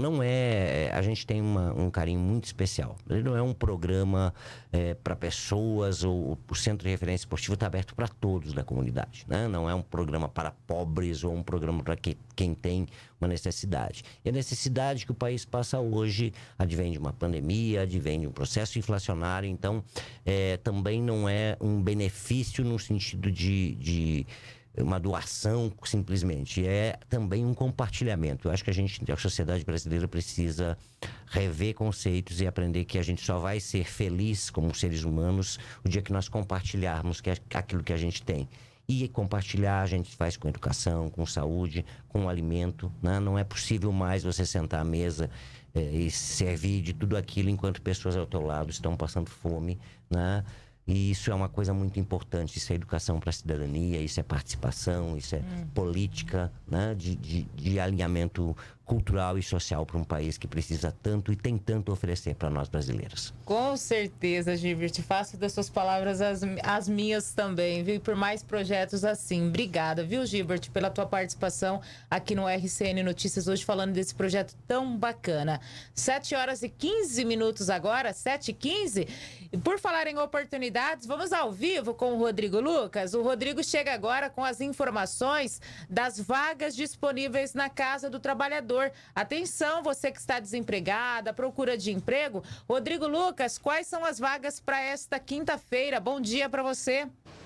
a gente tem um carinho muito especial. Ele não é um programa para pessoas, ou o Centro de Referência Esportiva está aberto para todos da comunidade, né? Não é um programa para pobres ou um programa para quem tem uma necessidade. E a necessidade que o país passa hoje advém de uma pandemia, advém de um processo inflacionário. Então, também não é um benefício no sentido de uma doação simplesmente, é também um compartilhamento. Eu acho que a sociedade brasileira precisa rever conceitos e aprender que a gente só vai ser feliz como seres humanos o dia que nós compartilharmos aquilo que a gente tem. E compartilhar a gente faz com educação, com saúde, com alimento, né? Não é possível mais você sentar à mesa e servir de tudo aquilo enquanto pessoas ao teu lado estão passando fome, né? E isso é uma coisa muito importante. Isso é educação para a cidadania, isso é participação, isso é política, né? de alinhamento cultural e social para um país que precisa tanto e tem tanto a oferecer para nós brasileiros. Com certeza, Gilbert. Faço das suas palavras as minhas também, viu? E por mais projetos assim. Obrigada, viu, Gilbert, pela tua participação aqui no RCN Notícias, hoje falando desse projeto tão bacana. 7h15 agora, 7h15. E por falar em oportunidades, vamos ao vivo com o Rodrigo Lucas. O Rodrigo chega agora com as informações das vagas disponíveis na Casa do Trabalhador. Atenção, você que está desempregada, à procura de emprego. Rodrigo Lucas, quais são as vagas para esta quinta-feira? Bom dia para você.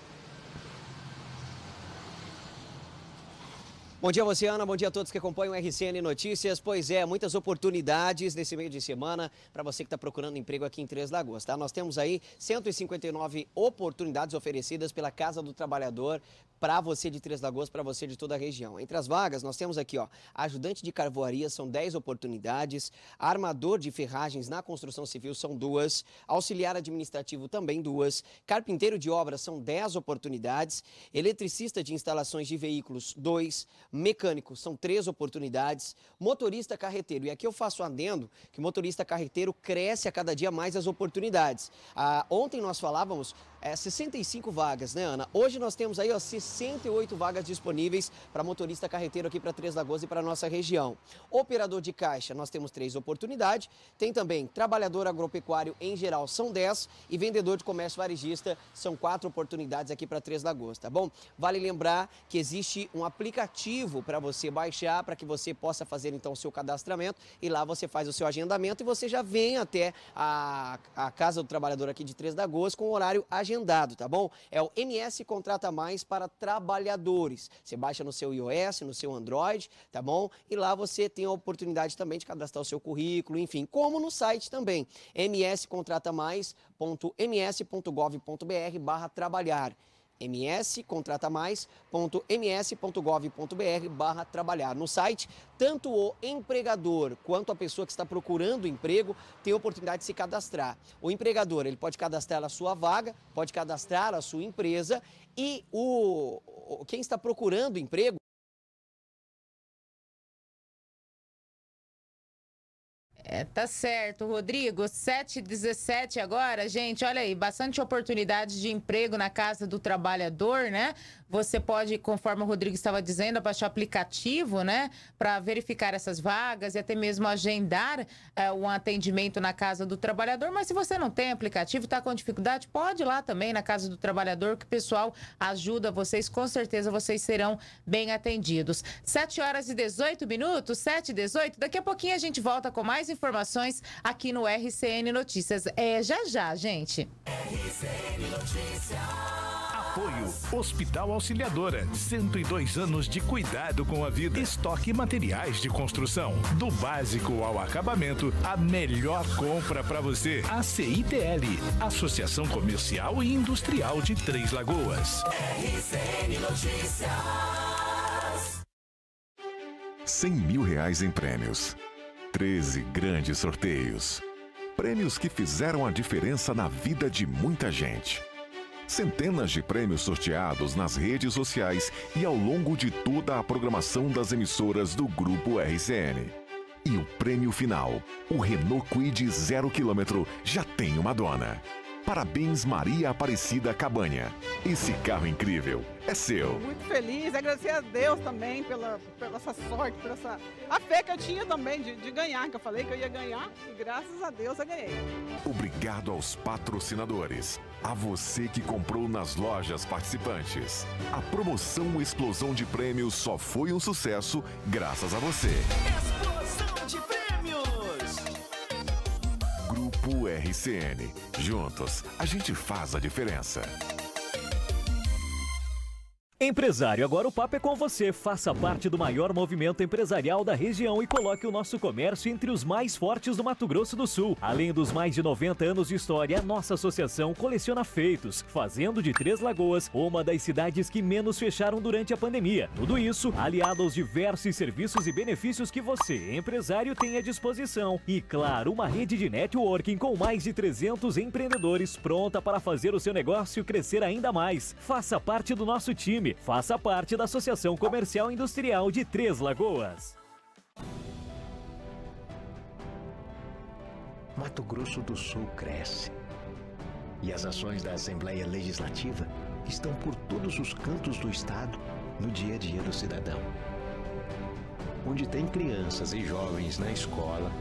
Bom dia, você, Ana. Bom dia a todos que acompanham o RCN Notícias. Pois é, muitas oportunidades nesse meio de semana para você que está procurando emprego aqui em Três Lagoas, tá? Nós temos aí 159 oportunidades oferecidas pela Casa do Trabalhador para você de Três Lagoas, para você de toda a região. Entre as vagas, nós temos aqui, ó, ajudante de carvoaria, são 10 oportunidades, armador de ferragens na construção civil, são 2, auxiliar administrativo, também 2, carpinteiro de obras, são 10 oportunidades, eletricista de instalações de veículos, 2, mecânico, são 3 oportunidades, motorista carreteiro, e aqui eu faço adendo que motorista carreteiro cresce a cada dia mais as oportunidades. Ontem nós falávamos 65 vagas, né, Ana? Hoje nós temos aí, ó, 68 vagas disponíveis para motorista carreteiro aqui para Três Lagoas e para nossa região. Operador de caixa, nós temos 3 oportunidades. Tem também trabalhador agropecuário em geral, são 10. E vendedor de comércio varejista, são 4 oportunidades aqui para Três Lagoas, tá bom? Vale lembrar que existe um aplicativo para você baixar, para que você possa fazer então o seu cadastramento. E lá você faz o seu agendamento e você já vem até a Casa do Trabalhador aqui de Três Lagoas com o horário agendado, tá bom? É o MS Contrata Mais para trabalhadores. Você baixa no seu iOS, no seu Android, tá bom? E lá você tem a oportunidade também de cadastrar o seu currículo, enfim, como no site também, mscontratamais.ms.gov.br/trabalhar. mscontratamais.ms.gov.br/trabalhar. No site, tanto o empregador quanto a pessoa que está procurando emprego tem a oportunidade de se cadastrar. O empregador, ele pode cadastrar a sua vaga, pode cadastrar a sua empresa e quem está procurando emprego Tá certo, Rodrigo. 7h17 agora, gente. Olha aí, bastante oportunidade de emprego na Casa do Trabalhador, né? Você pode, conforme o Rodrigo estava dizendo, baixar o aplicativo, né? Para verificar essas vagas e até mesmo agendar um atendimento na Casa do Trabalhador. Mas se você não tem aplicativo, tá com dificuldade, pode ir lá também na Casa do Trabalhador, que o pessoal ajuda vocês. Com certeza vocês serão bem atendidos. 7h18, 7h18. Daqui a pouquinho a gente volta com mais informações aqui no RCN Notícias. Já, gente. RCN Notícias. Apoio Hospital Auxiliadora, 102 anos de cuidado com a vida. Estoque materiais de construção, do básico ao acabamento, a melhor compra para você. ACITL, Associação Comercial e Industrial de Três Lagoas. RCN Notícias. R$100 mil em prêmios. 13 grandes sorteios. Prêmios que fizeram a diferença na vida de muita gente. Centenas de prêmios sorteados nas redes sociais e ao longo de toda a programação das emissoras do Grupo RCN. E o prêmio final, o Renault Kwid 0 km, já tem uma dona. Parabéns, Maria Aparecida Cabanha. Esse carro incrível é seu. Muito feliz, agradecer a Deus também pela essa sorte, por essa a fé que eu tinha também de ganhar, que eu falei que eu ia ganhar e graças a Deus eu ganhei. Obrigado aos patrocinadores, a você que comprou nas lojas participantes. A promoção Explosão de Prêmios só foi um sucesso graças a você. Explosão de prêmios! Grupo RCN. Juntos, a gente faz a diferença. Empresário, agora o papo é com você. Faça parte do maior movimento empresarial da região e coloque o nosso comércio entre os mais fortes do Mato Grosso do Sul. Além dos mais de 90 anos de história, a nossa associação coleciona feitos, fazendo de Três Lagoas uma das cidades que menos fecharam durante a pandemia. Tudo isso aliado aos diversos serviços e benefícios que você, empresário, tem à disposição. E, claro, uma rede de networking com mais de 300 empreendedores pronta para fazer o seu negócio crescer ainda mais. Faça parte do nosso time. Faça parte da Associação Comercial e Industrial de Três Lagoas. Mato Grosso do Sul cresce. E as ações da Assembleia Legislativa estão por todos os cantos do estado no dia a dia do cidadão. Onde tem crianças e jovens na escola,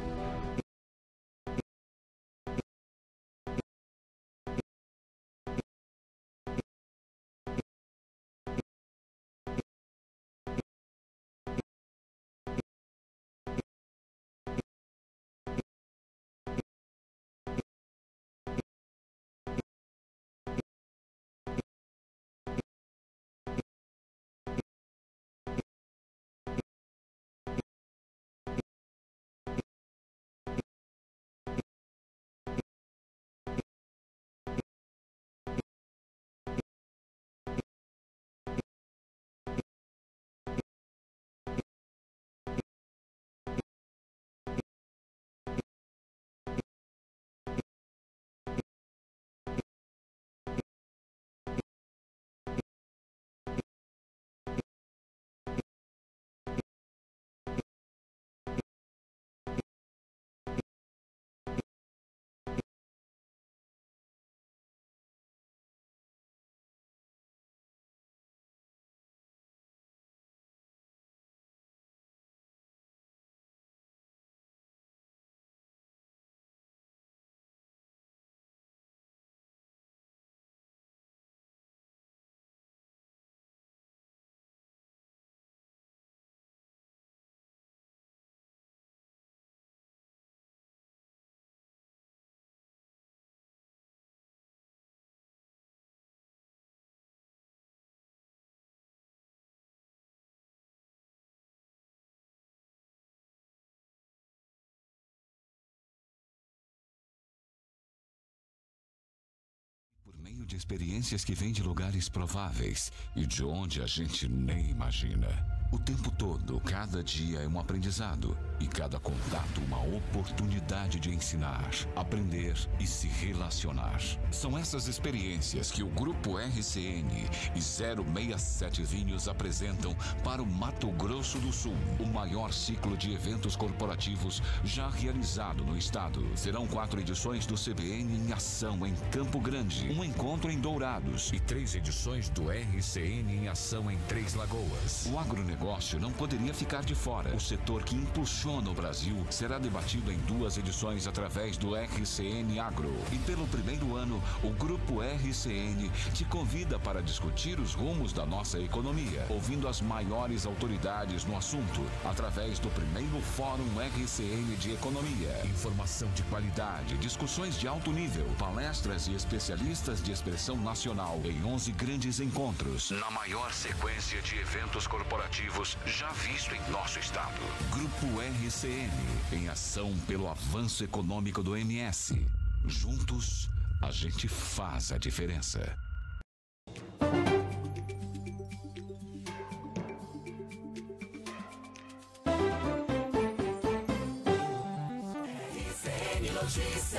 meio de experiências que vêm de lugares prováveis e de onde a gente nem imagina. O tempo todo, cada dia é um aprendizado e cada contato uma oportunidade de ensinar, aprender e se relacionar. São essas experiências que o Grupo RCN e 067 Vinhos apresentam para o Mato Grosso do Sul, o maior ciclo de eventos corporativos já realizado no estado. Serão 4 edições do CBN em ação em Campo Grande, um encontro em Dourados e 3 edições do RCN em ação em Três Lagoas. O agronegócio não poderia ficar de fora. O setor que impulsiona o Brasil será debatido em 2 edições através do RCN Agro. E pelo primeiro ano, o Grupo RCN te convida para discutir os rumos da nossa economia, ouvindo as maiores autoridades no assunto, através do primeiro Fórum RCN de Economia. Informação de qualidade, discussões de alto nível, palestras e especialistas de expressão nacional em 11 grandes encontros, na maior sequência de eventos corporativos já visto em nosso estado. Grupo RCN, em ação pelo avanço econômico do MS. Juntos, a gente faz a diferença. RCN Notícias.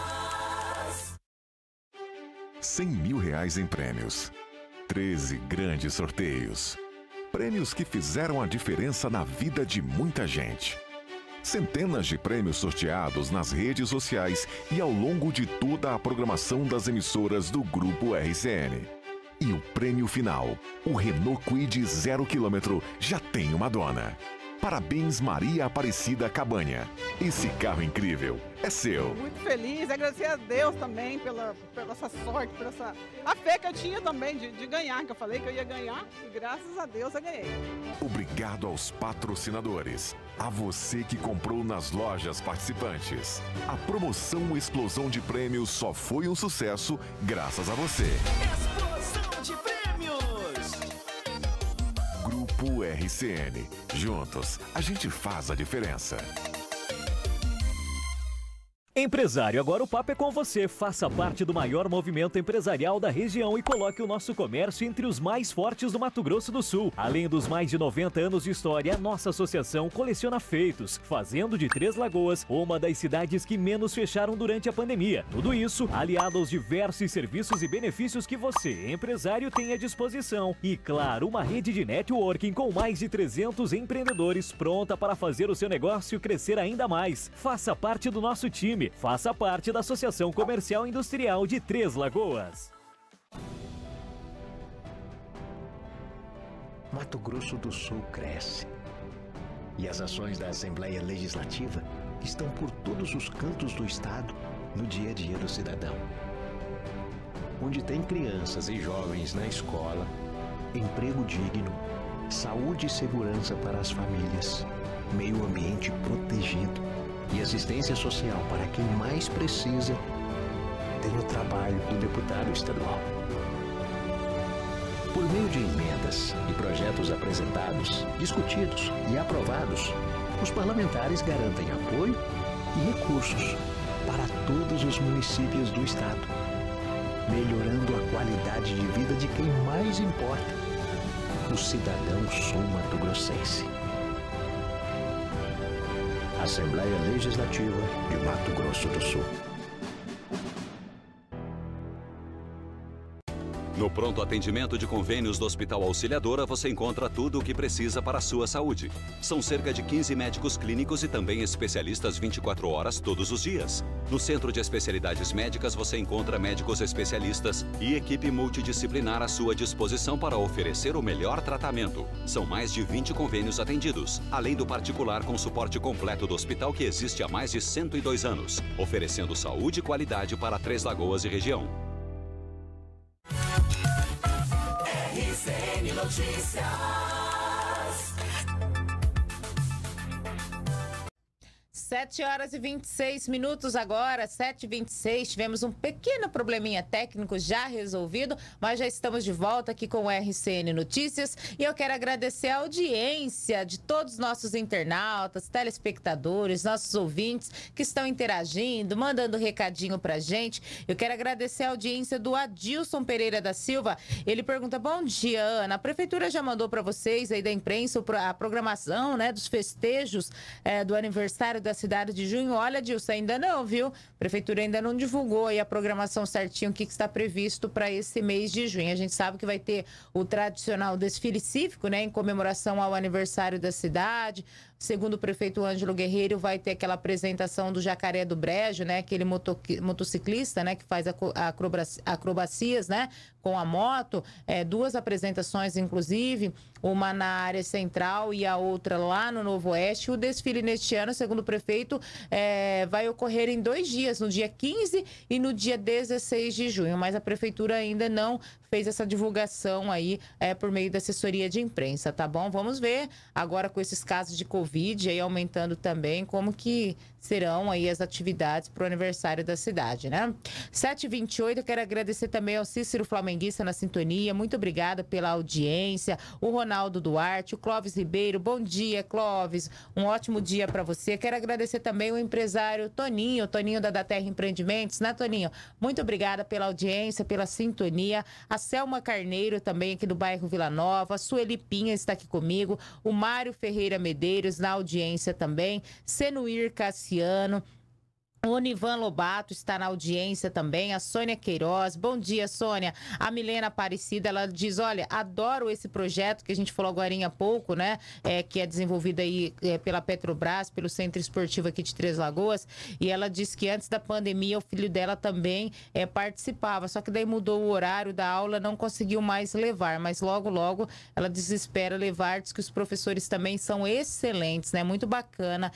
R$100 mil em prêmios. 13 grandes sorteios. Prêmios que fizeram a diferença na vida de muita gente. Centenas de prêmios sorteados nas redes sociais e ao longo de toda a programação das emissoras do Grupo RCN. E o prêmio final, o Renault Kwid 0 km, já tem uma dona. Parabéns, Maria Aparecida Cabanha. Esse carro incrível é seu. Muito feliz, agradecer a Deus também pela essa sorte, pela a fé que eu tinha também de ganhar, que eu falei que eu ia ganhar e graças a Deus eu ganhei. Obrigado aos patrocinadores, a você que comprou nas lojas participantes. A promoção Explosão de Prêmios só foi um sucesso graças a você. Explosão de prêmios! Grupo RCN. Juntos, a gente faz a diferença. Empresário, agora o papo é com você. Faça parte do maior movimento empresarial da região e coloque o nosso comércio entre os mais fortes do Mato Grosso do Sul. Além dos mais de 90 anos de história, a nossa associação coleciona feitos, fazendo de Três Lagoas uma das cidades que menos fecharam durante a pandemia. Tudo isso aliado aos diversos serviços e benefícios que você, empresário, tem à disposição. E, claro, uma rede de networking com mais de 300 empreendedores pronta para fazer o seu negócio crescer ainda mais. Faça parte do nosso time. Faça parte da Associação Comercial e Industrial de Três Lagoas. Mato Grosso do Sul cresce. E as ações da Assembleia Legislativa estão por todos os cantos do estado no dia a dia do cidadão. Onde tem crianças e jovens na escola, emprego digno, saúde e segurança para as famílias, meio ambiente protegido e assistência social para quem mais precisa, tem o trabalho do deputado estadual. Por meio de emendas e projetos apresentados, discutidos e aprovados, os parlamentares garantem apoio e recursos para todos os municípios do estado, melhorando a qualidade de vida de quem mais importa, o cidadão sul-mato-grossense. Assembleia Legislativa de Mato Grosso do Sul. No pronto atendimento de convênios do Hospital Auxiliadora, você encontra tudo o que precisa para a sua saúde. São cerca de 15 médicos clínicos e também especialistas 24 horas todos os dias. No Centro de Especialidades Médicas, você encontra médicos especialistas e equipe multidisciplinar à sua disposição para oferecer o melhor tratamento. São mais de 20 convênios atendidos, além do particular com suporte completo do hospital que existe há mais de 102 anos, oferecendo saúde e qualidade para Três Lagoas e região. RCN Notícias. 7 horas e 26 minutos agora, 7h26. Tivemos um pequeno probleminha técnico já resolvido, mas já estamos de volta aqui com o RCN Notícias. E eu quero agradecer a audiência de todos os nossos internautas, telespectadores, nossos ouvintes que estão interagindo, mandando recadinho pra gente. Eu quero agradecer a audiência do Adilson Pereira da Silva. Ele pergunta: bom dia, Ana. A prefeitura já mandou para vocês aí da imprensa a programação, né, dos festejos do aniversário da cidade de junho? Olha, Adilson, ainda não, viu? A prefeitura ainda não divulgou aí a programação certinho, o que está previsto para esse mês de junho. A gente sabe que vai ter o tradicional desfile cívico, né, em comemoração ao aniversário da cidade. Segundo o prefeito Ângelo Guerreiro, vai ter aquela apresentação do Jacaré do Brejo, né, aquele motociclista, né, que faz acrobacias, né, com a moto. 2 apresentações, inclusive, uma na área central e a outra lá no Novo Oeste. O desfile neste ano, segundo o prefeito, vai ocorrer em 2 dias, no dia 15 e no dia 16 de junho, mas a prefeitura ainda não fez essa divulgação aí por meio da assessoria de imprensa, tá bom? Vamos ver agora com esses casos de Covid aí aumentando também, como que serão aí as atividades para o aniversário da cidade, né? 7h28, eu quero agradecer também ao Cícero Flamenguista na sintonia, muito obrigada pela audiência, o Ronaldo Duarte, o Clóvis Ribeiro, bom dia, Clóvis, um ótimo dia para você. Quero agradecer também o empresário Toninho da Terra Empreendimentos, né, Toninho? Muito obrigada pela audiência, pela sintonia. A Selma Carneiro também aqui do bairro Vila Nova, a Sueli Pinha está aqui comigo, o Mário Ferreira Medeiros na audiência também, Senuir Cassiano, o Nivan Lobato está na audiência também, a Sônia Queiroz, bom dia, Sônia. A Milena Aparecida, ela diz: olha, adoro esse projeto que a gente falou agora há pouco, né, que é desenvolvido aí pela Petrobras, pelo Centro Esportivo aqui de Três Lagoas, e ela diz que antes da pandemia o filho dela também participava, só que daí mudou o horário da aula, não conseguiu mais levar, mas logo ela desespera levar, diz que os professores também são excelentes, né, muito bacana.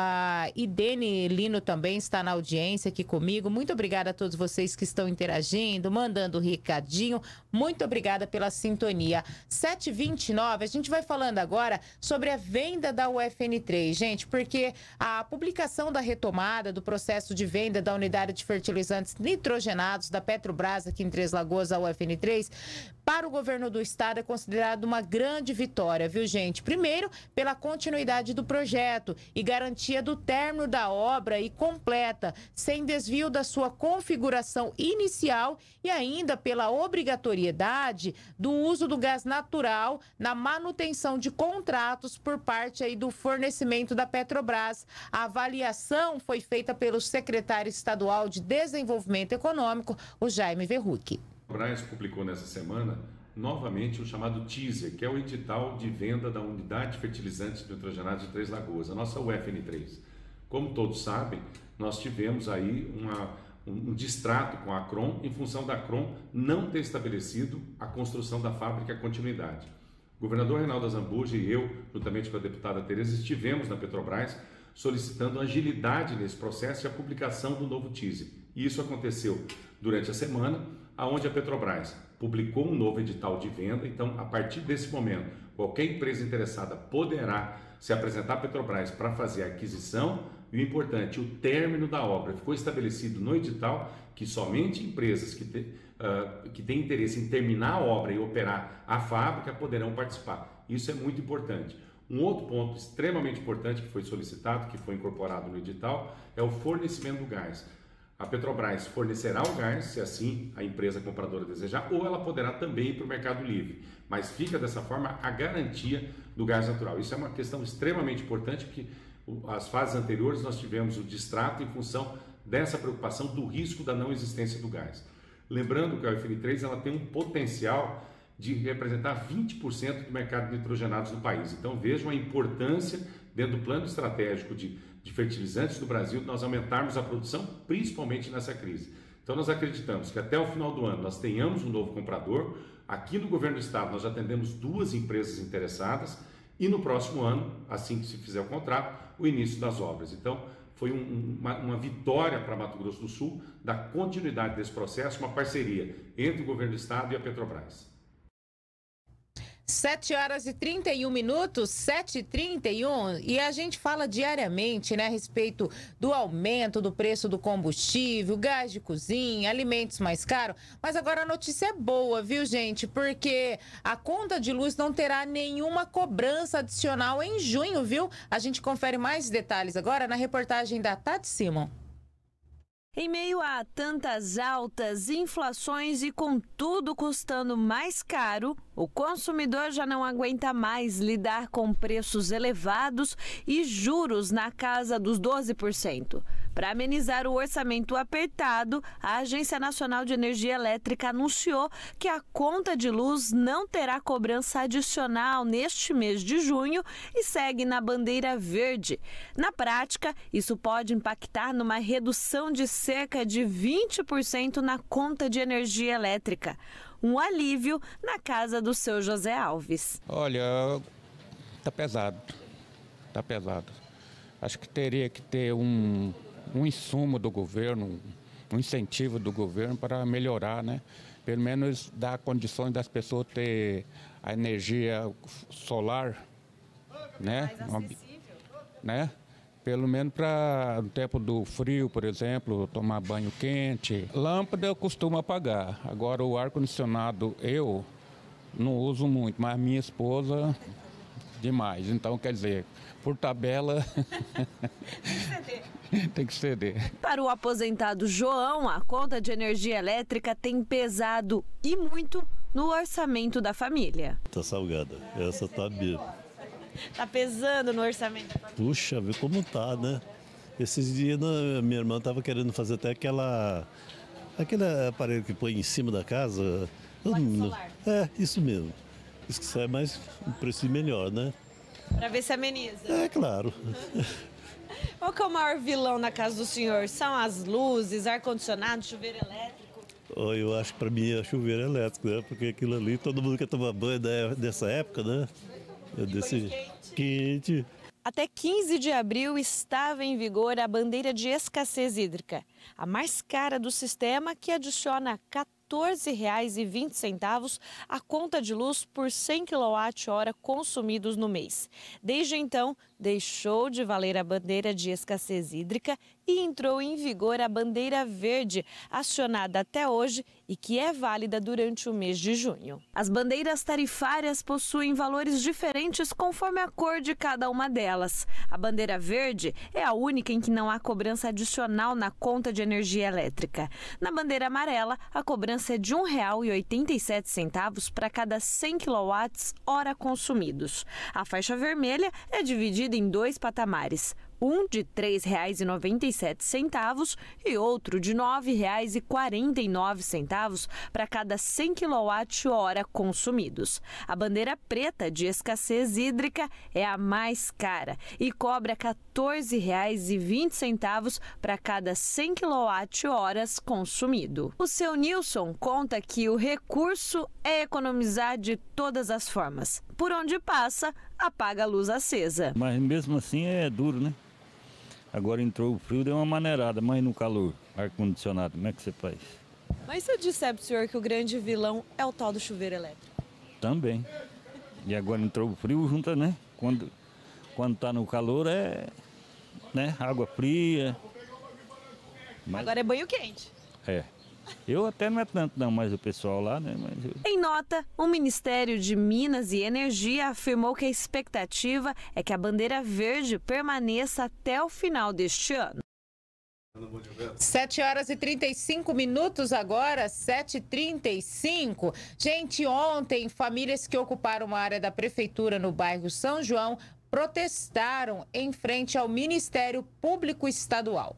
A Idene Lino também está na audiência aqui comigo. Muito obrigada a todos vocês que estão interagindo, mandando recadinho. Muito obrigada pela sintonia. 7h29, a gente vai falando agora sobre a venda da UFN3, gente, porque a publicação da retomada do processo de venda da unidade de fertilizantes nitrogenados da Petrobras aqui em Três Lagoas, a UFN3, para o governo do estado é considerado uma grande vitória, viu, gente? Primeiro, pela continuidade do projeto e garantia do término da obra e completa, sem desvio da sua configuração inicial, e ainda pela obrigatoriedade do uso do gás natural na manutenção de contratos por parte aí do fornecimento da Petrobras. A avaliação foi feita pelo secretário estadual de Desenvolvimento Econômico, o Jaime Verrucchi. A Petrobras publicou nessa semana novamente o chamado teaser, que é o edital de venda da unidade de fertilizantes nitrogenados de Três Lagoas, a nossa UFN3. Como todos sabem, nós tivemos aí um distrato com a Acron, em função da Acron não ter estabelecido a construção da fábrica e a continuidade. O governador Reinaldo Azambuja e eu, juntamente com a deputada Tereza, estivemos na Petrobras solicitando agilidade nesse processo e a publicação do novo teaser. E isso aconteceu durante a semana, onde a Petrobras publicou um novo edital de venda. Então, a partir desse momento, qualquer empresa interessada poderá se apresentar à Petrobras para fazer a aquisição. E o importante, o término da obra. Ficou estabelecido no edital que somente empresas que têm interesse em terminar a obra e operar a fábrica poderão participar. Isso é muito importante. Um outro ponto extremamente importante que foi solicitado, que foi incorporado no edital, é o fornecimento do gás. A Petrobras fornecerá o gás, se assim a empresa compradora desejar, ou ela poderá também ir para o mercado livre. Mas fica dessa forma a garantia do gás natural. Isso é uma questão extremamente importante, porque as fases anteriores nós tivemos o distrato em função dessa preocupação do risco da não existência do gás. Lembrando que a UFN3 ela tem um potencial de representar 20% do mercado de nitrogenados no país. Então vejam a importância, dentro do plano estratégico de fertilizantes do Brasil, nós aumentarmos a produção, principalmente nessa crise. Então nós acreditamos que até o final do ano nós tenhamos um novo comprador. Aqui no governo do estado nós já atendemos 2 empresas interessadas e no próximo ano, assim que se fizer o contrato, o início das obras. Então foi uma vitória para Mato Grosso do Sul, da continuidade desse processo, uma parceria entre o governo do estado e a Petrobras. 7 horas e 31 minutos, 7h31, e a gente fala diariamente, né, a respeito do aumento do preço do combustível, gás de cozinha, alimentos mais caros, mas agora a notícia é boa, viu, gente? Porque a conta de luz não terá nenhuma cobrança adicional em junho, viu? A gente confere mais detalhes agora na reportagem da Tati Simon. Em meio a tantas altas inflações e com tudo custando mais caro, o consumidor já não aguenta mais lidar com preços elevados e juros na casa dos 12%. Para amenizar o orçamento apertado, a Agência Nacional de Energia Elétrica anunciou que a conta de luz não terá cobrança adicional neste mês de junho e segue na bandeira verde. Na prática, isso pode impactar numa redução de cerca de 20% na conta de energia elétrica. Um alívio na casa do seu José Alves. Olha, tá pesado. Acho que teria que ter um insumo do governo, um incentivo do governo para melhorar, né? Pelo menos dar condições das pessoas ter a energia solar, né? Mais acessível. Né? Pelo menos para no tempo do frio, por exemplo, tomar banho quente. Lâmpada eu costumo apagar. Agora o ar-condicionado eu não uso muito, mas minha esposa demais. Então, quer dizer, por tabela tem que ceder. Para o aposentado João, a conta de energia elétrica tem pesado e muito no orçamento da família. Tá salgada, essa tá mesmo. Tá pesando no orçamento da família? Puxa, vê como tá, né? Esses dias minha irmã tava querendo fazer até aquele aparelho que põe em cima da casa. Solar. É, isso mesmo. Isso que sai mais um preço melhor, né? Para ver se ameniza. É, claro. Qual que é o maior vilão na casa do senhor? São as luzes, ar-condicionado, chuveiro elétrico? Eu acho que para mim é chuveiro elétrico, né? Porque aquilo ali, todo mundo quer tomar banho dessa época, né? Desse quente. Até 15 de abril estava em vigor a bandeira de escassez hídrica, a mais cara do sistema, que adiciona R$ 14,20 a conta de luz por 100 kWh consumidos no mês. Desde então, deixou de valer a bandeira de escassez hídrica e entrou em vigor a bandeira verde, acionada até hoje e que é válida durante o mês de junho. As bandeiras tarifárias possuem valores diferentes conforme a cor de cada uma delas. A bandeira verde é a única em que não há cobrança adicional na conta de energia elétrica. Na bandeira amarela, a cobrança é de R$ 1,87 para cada 100 kWh consumidos. A faixa vermelha é dividida em dois patamares, um de R$ 3,97 e outro de R$ 9,49 para cada 100 kWh consumidos. A bandeira preta de escassez hídrica é a mais cara e cobra R$ 14,20 para cada 100 kWh consumido. O seu Nilson conta que o recurso é economizar de todas as formas. Por onde passa, apaga a luz acesa. Mas mesmo assim é duro, né? Agora entrou o frio, deu uma maneirada, mas no calor, ar-condicionado, como é que você faz? Mas se eu disser pro senhor que o grande vilão é o tal do chuveiro elétrico? Também. E agora entrou o frio, junta, né? Quando tá no calor né? Água fria. Mas... Agora é banho quente. É. Eu até não é tanto não, mas o pessoal lá, né? Em nota, o Ministério de Minas e Energia afirmou que a expectativa é que a bandeira verde permaneça até o final deste ano. 7 horas e 35 minutos agora, 7h35. Gente, ontem, famílias que ocuparam uma área da prefeitura no bairro São João protestaram em frente ao Ministério Público Estadual.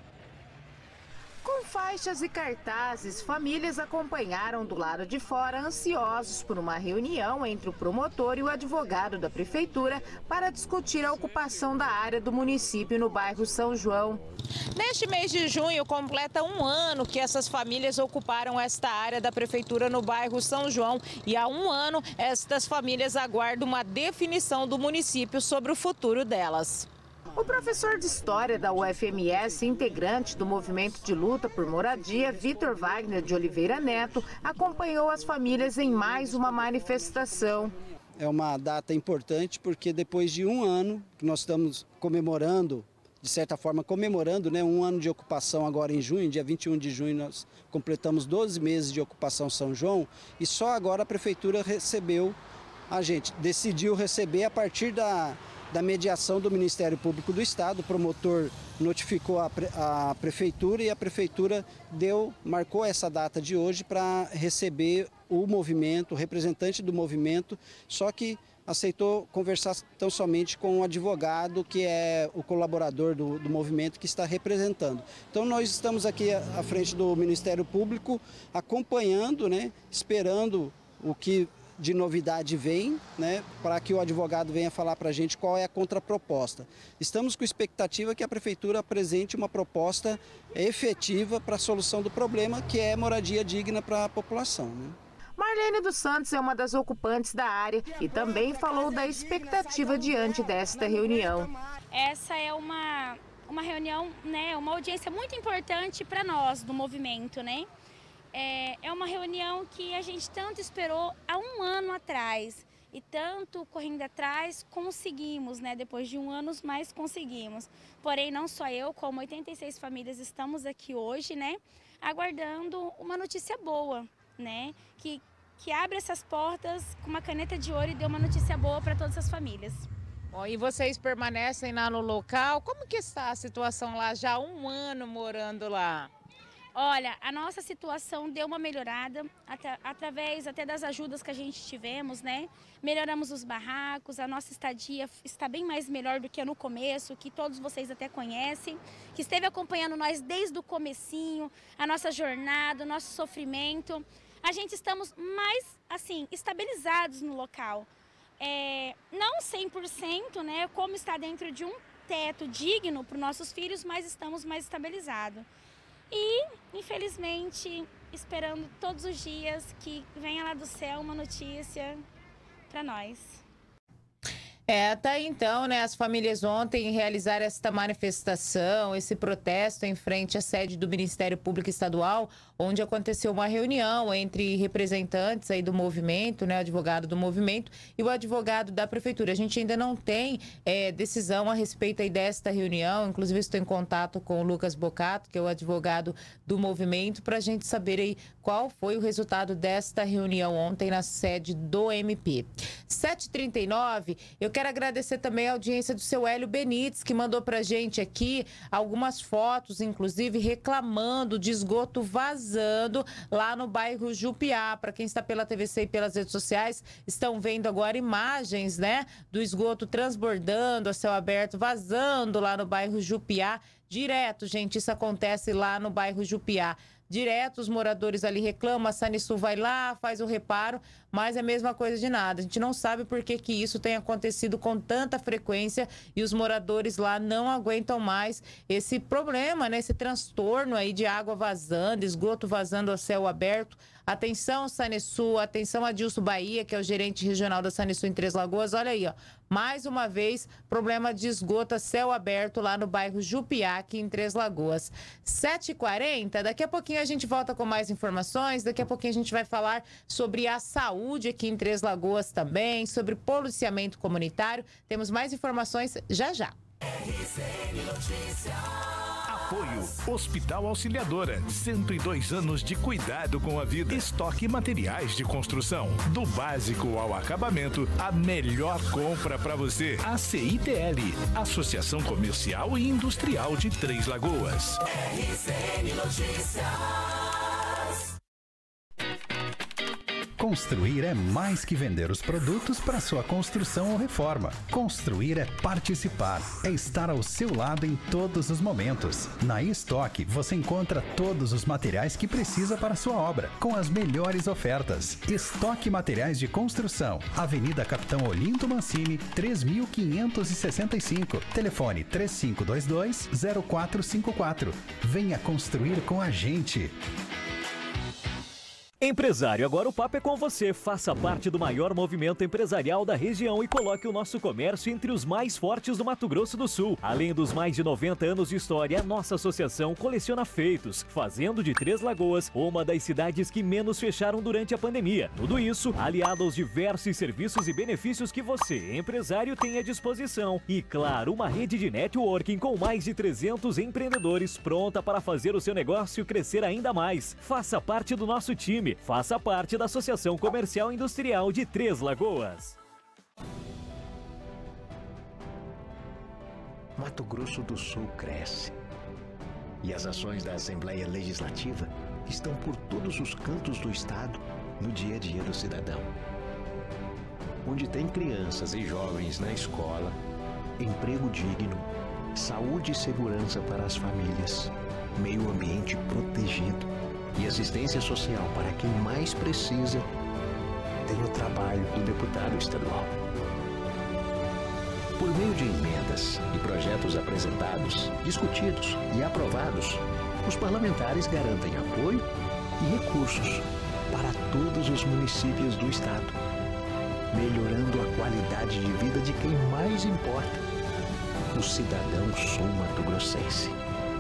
Com faixas e cartazes, famílias acompanharam do lado de fora, ansiosos por uma reunião entre o promotor e o advogado da prefeitura para discutir a ocupação da área do município no bairro São João. Neste mês de junho, completa um ano que essas famílias ocuparam esta área da prefeitura no bairro São João. E há um ano, estas famílias aguardam uma definição do município sobre o futuro delas. O professor de História da UFMS, integrante do Movimento de Luta por Moradia, Vitor Wagner de Oliveira Neto, acompanhou as famílias em mais uma manifestação. é uma data importante porque depois de um ano que nós estamos comemorando, de certa forma comemorando, né, um ano de ocupação agora em junho, dia 21 de junho nós completamos 12 meses de ocupação São João e só agora a Prefeitura decidiu receber a partir da mediação do Ministério Público do Estado. O promotor notificou a Prefeitura e a Prefeitura marcou essa data de hoje para receber o movimento, o representante do movimento, só que aceitou conversar tão somente com o advogado, que é o colaborador do movimento que está representando. Então nós estamos aqui à frente do Ministério Público, acompanhando, né, esperando o que de novidade vem, né, para que o advogado venha falar para a gente qual é a contraproposta. Estamos com expectativa que a Prefeitura apresente uma proposta efetiva para a solução do problema, que é moradia digna para a população, né? Marlene dos Santos é uma das ocupantes da área e também falou da expectativa diante desta reunião. Essa é uma reunião, né, uma audiência muito importante para nós do movimento, né? É uma reunião que a gente tanto esperou há um ano atrás e tanto correndo atrás conseguimos, né? Depois de um ano, mais conseguimos. Porém, não só eu, como 86 famílias estamos aqui hoje, né? Aguardando uma notícia boa, né? Que abre essas portas com uma caneta de ouro e dê uma notícia boa para todas as famílias. Bom, e vocês permanecem lá no local? Como que está a situação lá, já há um ano morando lá? Olha, a nossa situação deu uma melhorada através até das ajudas que a gente tivemos, né? Melhoramos os barracos, a nossa estadia está bem mais melhor do que no começo, que todos vocês até conhecem, que esteve acompanhando nós desde o comecinho, a nossa jornada, o nosso sofrimento. A gente estamos mais, assim, estabilizados no local. Não 100%, né? Como está dentro de um teto digno para os nossos filhos, mas estamos mais estabilizados. E, infelizmente, esperando todos os dias que venha lá do céu uma notícia para nós. Até então, né, as famílias ontem realizaram esta manifestação, esse protesto em frente à sede do Ministério Público Estadual, onde aconteceu uma reunião entre representantes aí do movimento, né, o advogado do movimento e o advogado da Prefeitura. A gente ainda não tem decisão a respeito aí desta reunião, inclusive estou em contato com o Lucas Bocato, que é o advogado do movimento, para a gente saber aí qual foi o resultado desta reunião ontem na sede do MP. 7h39, eu quero agradecer também a audiência do seu Hélio Benites, que mandou pra gente aqui algumas fotos, inclusive reclamando de esgoto vazando lá no bairro Jupiá. Para quem está pela TVC e pelas redes sociais, estão vendo agora imagens, né, do esgoto transbordando a céu aberto, vazando lá no bairro Jupiá. Direto, gente, isso acontece lá no bairro Jupiá. Direto, os moradores ali reclamam, a Sanisul vai lá, faz o reparo, mas é a mesma coisa de nada. A gente não sabe por que isso tem acontecido com tanta frequência e os moradores lá não aguentam mais esse problema, né? Esse transtorno aí de água vazando, esgoto vazando a céu aberto. Atenção, Sanisul, atenção, Adilson Bahia, que é o gerente regional da Sanisul em Três Lagoas. Olha aí, ó, mais uma vez, problema de esgoto a céu aberto lá no bairro Jupiá, aqui em Três Lagoas. 7h40, daqui a pouquinho a gente volta com mais informações, daqui a pouquinho a gente vai falar sobre a saúde aqui em Três Lagoas também, sobre policiamento comunitário. Temos mais informações já já. RCN Notícias. Apoio Hospital Auxiliadora, 102 anos de cuidado com a vida. Estoque e materiais de construção, do básico ao acabamento, a melhor compra para você. ACITL, Associação Comercial e Industrial de Três Lagoas. RCN Notícias. Construir é mais que vender os produtos para sua construção ou reforma. Construir é participar, é estar ao seu lado em todos os momentos. Na Estoque você encontra todos os materiais que precisa para sua obra, com as melhores ofertas. Estoque Materiais de Construção, Avenida Capitão Olinto Mancini, 3565. Telefone 3522-0454. Venha construir com a gente. Empresário, agora o papo é com você. Faça parte do maior movimento empresarial da região e coloque o nosso comércio entre os mais fortes do Mato Grosso do Sul. Além dos mais de 90 anos de história, a nossa associação coleciona feitos, fazendo de Três Lagoas uma das cidades que menos fecharam durante a pandemia. Tudo isso aliado aos diversos serviços e benefícios que você, empresário, tem à disposição. E, claro, uma rede de networking com mais de 300 empreendedores pronta para fazer o seu negócio crescer ainda mais. Faça parte do nosso time. Faça parte da Associação Comercial e Industrial de Três Lagoas. Mato Grosso do Sul cresce. E as ações da Assembleia Legislativa estão por todos os cantos do estado no dia a dia do cidadão. Onde tem crianças e jovens na escola, emprego digno, saúde e segurança para as famílias, meio ambiente protegido e assistência social para quem mais precisa, tem o trabalho do deputado estadual. Por meio de emendas e projetos apresentados, discutidos e aprovados, os parlamentares garantem apoio e recursos para todos os municípios do estado, melhorando a qualidade de vida de quem mais importa, o cidadão sul-mato-grossense.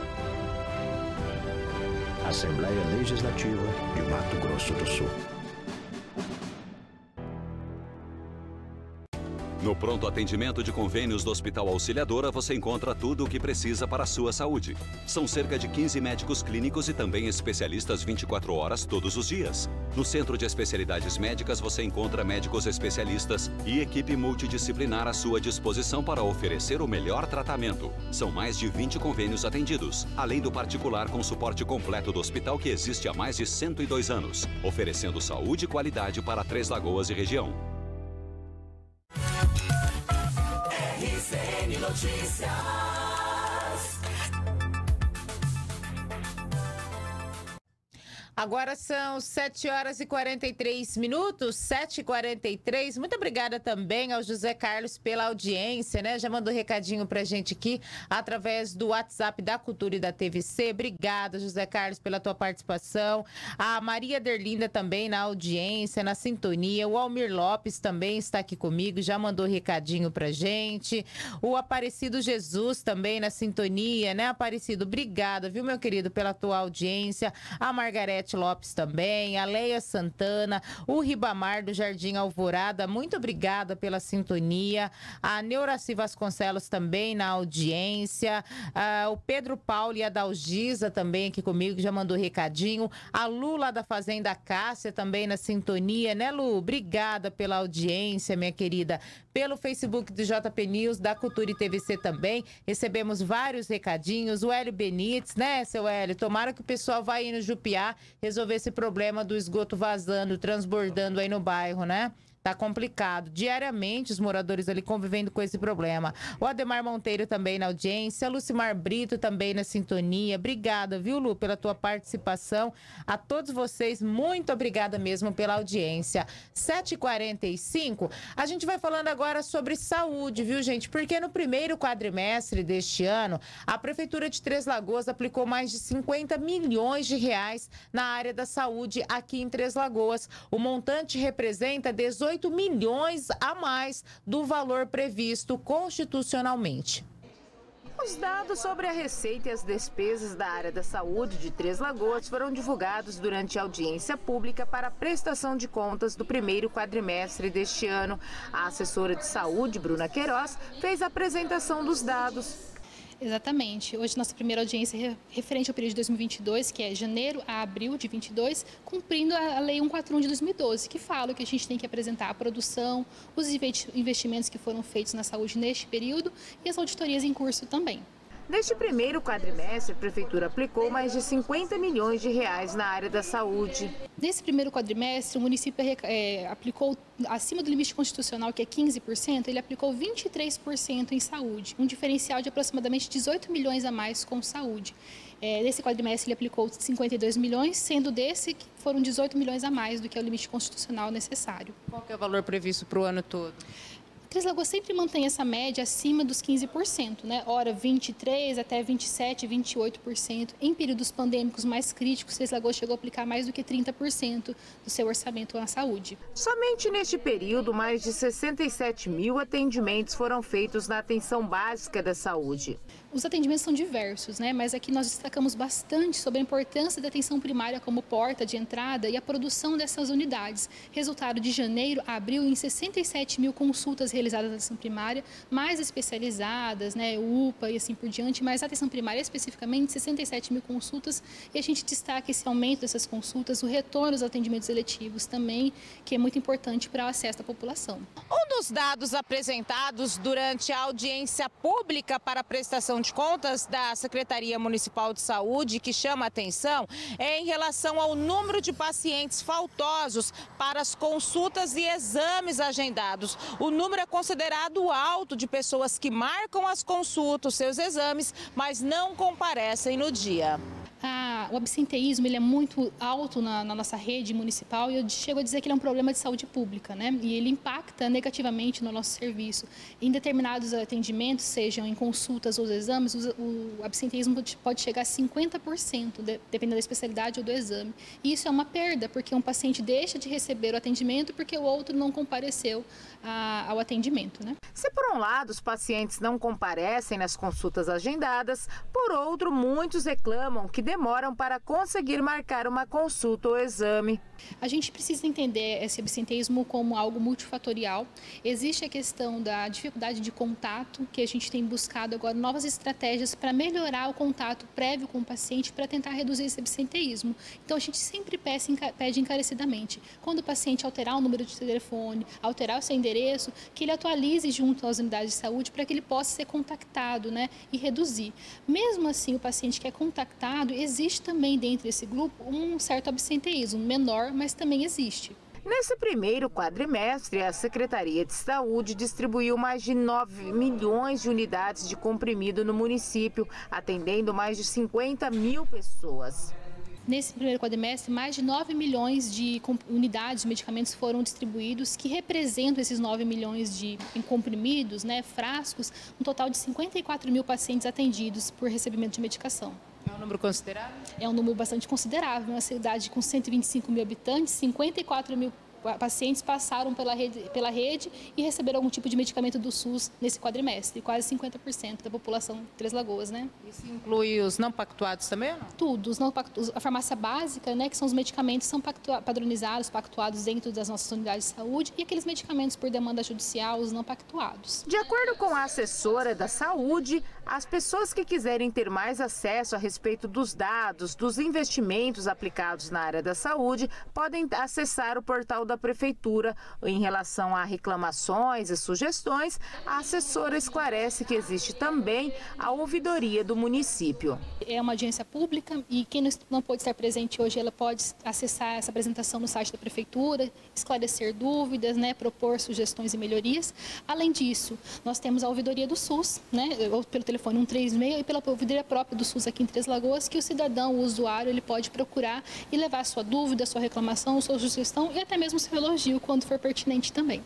Assembleia Legislativa de Mato Grosso do Sul. No pronto atendimento de convênios do Hospital Auxiliadora, você encontra tudo o que precisa para a sua saúde. São cerca de 15 médicos clínicos e também especialistas 24 horas todos os dias. No Centro de Especialidades Médicas, você encontra médicos especialistas e equipe multidisciplinar à sua disposição para oferecer o melhor tratamento. São mais de 20 convênios atendidos, além do particular com suporte completo do hospital que existe há mais de 102 anos, oferecendo saúde e qualidade para Três Lagoas e região. RCN Notícias. Agora são 7 horas e 43 minutos, 7h43. Muito obrigada também ao José Carlos pela audiência, né? Já mandou recadinho pra gente aqui através do WhatsApp da Cultura e da TVC. Obrigada, José Carlos, pela tua participação. A Maria Derlinda também na audiência, na sintonia. O Almir Lopes também está aqui comigo, já mandou recadinho pra gente. O Aparecido Jesus também na sintonia, né, Aparecido? Obrigada, viu, meu querido, pela tua audiência. A Margarete Lopes também, a Leia Santana, o Ribamar do Jardim Alvorada, muito obrigada pela sintonia, a Neuraci Vasconcelos também na audiência, o Pedro Paulo e a Dalgisa também aqui comigo, já mandou recadinho, a Lula da Fazenda Cássia também na sintonia, né, Lu? Obrigada pela audiência, minha querida. Pelo Facebook do JP News, da Cultura e TVC também, recebemos vários recadinhos, o Hélio Benites, né, seu Hélio? Tomara que o pessoal vá aí no Jupiá resolver esse problema do esgoto vazando, transbordando aí no bairro, né? Tá complicado. Diariamente, os moradores ali convivendo com esse problema. O Ademar Monteiro também na audiência. Lucimar Brito também na sintonia. Obrigada, viu, Lu, pela tua participação. A todos vocês, muito obrigada mesmo pela audiência. 7h45, a gente vai falando agora sobre saúde, viu, gente? Porque no primeiro quadrimestre deste ano, a Prefeitura de Três Lagoas aplicou mais de 50 milhões de reais na área da saúde aqui em Três Lagoas. O montante representa 18 milhões a mais do valor previsto constitucionalmente. Os dados sobre a receita e as despesas da área da saúde de Três Lagoas foram divulgados durante a audiência pública para a prestação de contas do primeiro quadrimestre deste ano. A assessora de saúde, Bruna Queiroz, fez a apresentação dos dados. Exatamente. Hoje nossa primeira audiência é referente ao período de 2022, que é janeiro a abril de 22, cumprindo a Lei 141 de 2012, que fala que a gente tem que apresentar a produção, os investimentos que foram feitos na saúde neste período e as auditorias em curso também. Neste primeiro quadrimestre, a Prefeitura aplicou mais de 50 milhões de reais na área da saúde. Nesse primeiro quadrimestre, o município aplicou, acima do limite constitucional, que é 15%, ele aplicou 23% em saúde, um diferencial de aproximadamente 18 milhões a mais com saúde. Nesse quadrimestre, ele aplicou 52 milhões, sendo desse que foram 18 milhões a mais do que é o limite constitucional necessário. Qual que é o valor previsto para o ano todo? Três Lagoas sempre mantém essa média acima dos 15%, né? Ora 23% até 27%, 28%. Em períodos pandêmicos mais críticos, Três Lagoas chegou a aplicar mais do que 30% do seu orçamento na saúde. Somente neste período, mais de 67 mil atendimentos foram feitos na atenção básica da saúde. Os atendimentos são diversos, né? Mas aqui nós destacamos bastante sobre a importância da atenção primária como porta de entrada e a produção dessas unidades. Resultado de janeiro a abril, em 67 mil consultas realizadas na atenção primária, mais especializadas, né? UPA e assim por diante, mas a atenção primária especificamente 67 mil consultas, e a gente destaca esse aumento dessas consultas, o retorno aos atendimentos eletivos também, que é muito importante para o acesso da população. Um dos dados apresentados durante a audiência pública para a prestação de contas da Secretaria Municipal de Saúde, que chama a atenção, é em relação ao número de pacientes faltosos para as consultas e exames agendados. O número é considerado alto de pessoas que marcam as consultas, seus exames, mas não comparecem no dia. O absenteísmo ele é muito alto na nossa rede municipal e eu chego a dizer que ele é um problema de saúde pública, né? E ele impacta negativamente no nosso serviço. Em determinados atendimentos, sejam em consultas ou exames, o absenteísmo pode chegar a 50%, dependendo da especialidade ou do exame. E isso é uma perda, porque um paciente deixa de receber o atendimento porque o outro não compareceu ao atendimento, né? Se por um lado os pacientes não comparecem nas consultas agendadas, por outro muitos reclamam que demoram para conseguir marcar uma consulta ou exame. A gente precisa entender esse absenteísmo como algo multifatorial. Existe a questão da dificuldade de contato, que a gente tem buscado agora novas estratégias para melhorar o contato prévio com o paciente para tentar reduzir esse absenteísmo. Então a gente sempre pede encarecidamente, quando o paciente alterar o número de telefone, alterar o seu endereço, que ele atualize junto às unidades de saúde para que ele possa ser contactado, né, e reduzir. Mesmo assim, o paciente que é contactado, existe também dentro desse grupo um certo absenteísmo, menor, mas também existe. Nesse primeiro quadrimestre, a Secretaria de Saúde distribuiu mais de 9 milhões de unidades de comprimido no município, atendendo mais de 50 mil pessoas. Nesse primeiro quadrimestre, mais de 9 milhões de unidades de medicamentos foram distribuídos, que representam esses 9 milhões de comprimidos, né, frascos, um total de 54 mil pacientes atendidos por recebimento de medicação. É um número considerável? É um número bastante considerável. Uma cidade com 125 mil habitantes, 54 mil pacientes passaram pela rede e receberam algum tipo de medicamento do SUS nesse quadrimestre, quase 50% da população de Três Lagoas, né? Isso inclui os não pactuados também ou não? Tudo, os não pactuados, a farmácia básica, né, que são os medicamentos que são padronizados, pactuados dentro das nossas unidades de saúde, e aqueles medicamentos por demanda judicial, os não pactuados. De acordo com a assessora da saúde, as pessoas que quiserem ter mais acesso a respeito dos dados, dos investimentos aplicados na área da saúde, podem acessar o portal da Prefeitura. Em relação a reclamações e sugestões, a assessora esclarece que existe também a ouvidoria do município. É uma audiência pública e quem não pôde estar presente hoje, ela pode acessar essa apresentação no site da Prefeitura, esclarecer dúvidas, né, propor sugestões e melhorias. Além disso, nós temos a ouvidoria do SUS, né, ou pelo telefone 136 e pela ouvidoria própria do SUS aqui em Três Lagoas, que o cidadão, o usuário, ele pode procurar e levar sua dúvida, sua reclamação, sua sugestão e até mesmo seu elogio quando for pertinente também.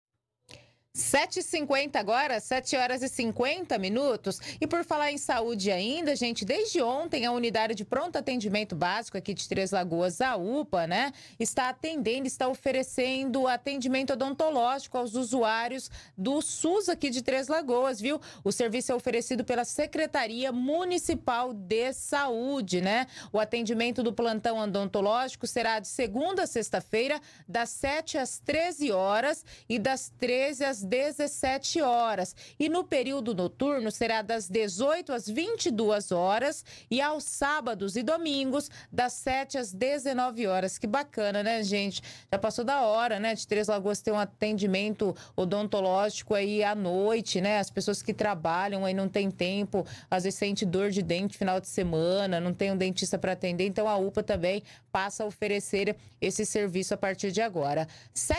7h50 agora, 7 horas e 50 minutos. E por falar em saúde ainda, gente, desde ontem a unidade de pronto atendimento básico aqui de Três Lagoas, a UPA, né, está atendendo, está oferecendo atendimento odontológico aos usuários do SUS aqui de Três Lagoas, viu? O serviço é oferecido pela Secretaria Municipal de Saúde, né? O atendimento do plantão odontológico será de segunda a sexta-feira, das 7 às 13 horas e das 13 às 17 horas. E no período noturno será das 18 às 22 horas e aos sábados e domingos das 7 às 19 horas. Que bacana, né, gente? Já passou da hora, né, de Três Lagoas ter um atendimento odontológico aí à noite, né? As pessoas que trabalham aí não tem tempo, às vezes sente dor de dente final de semana, não tem um dentista para atender, então a UPA também passa a oferecer esse serviço a partir de agora.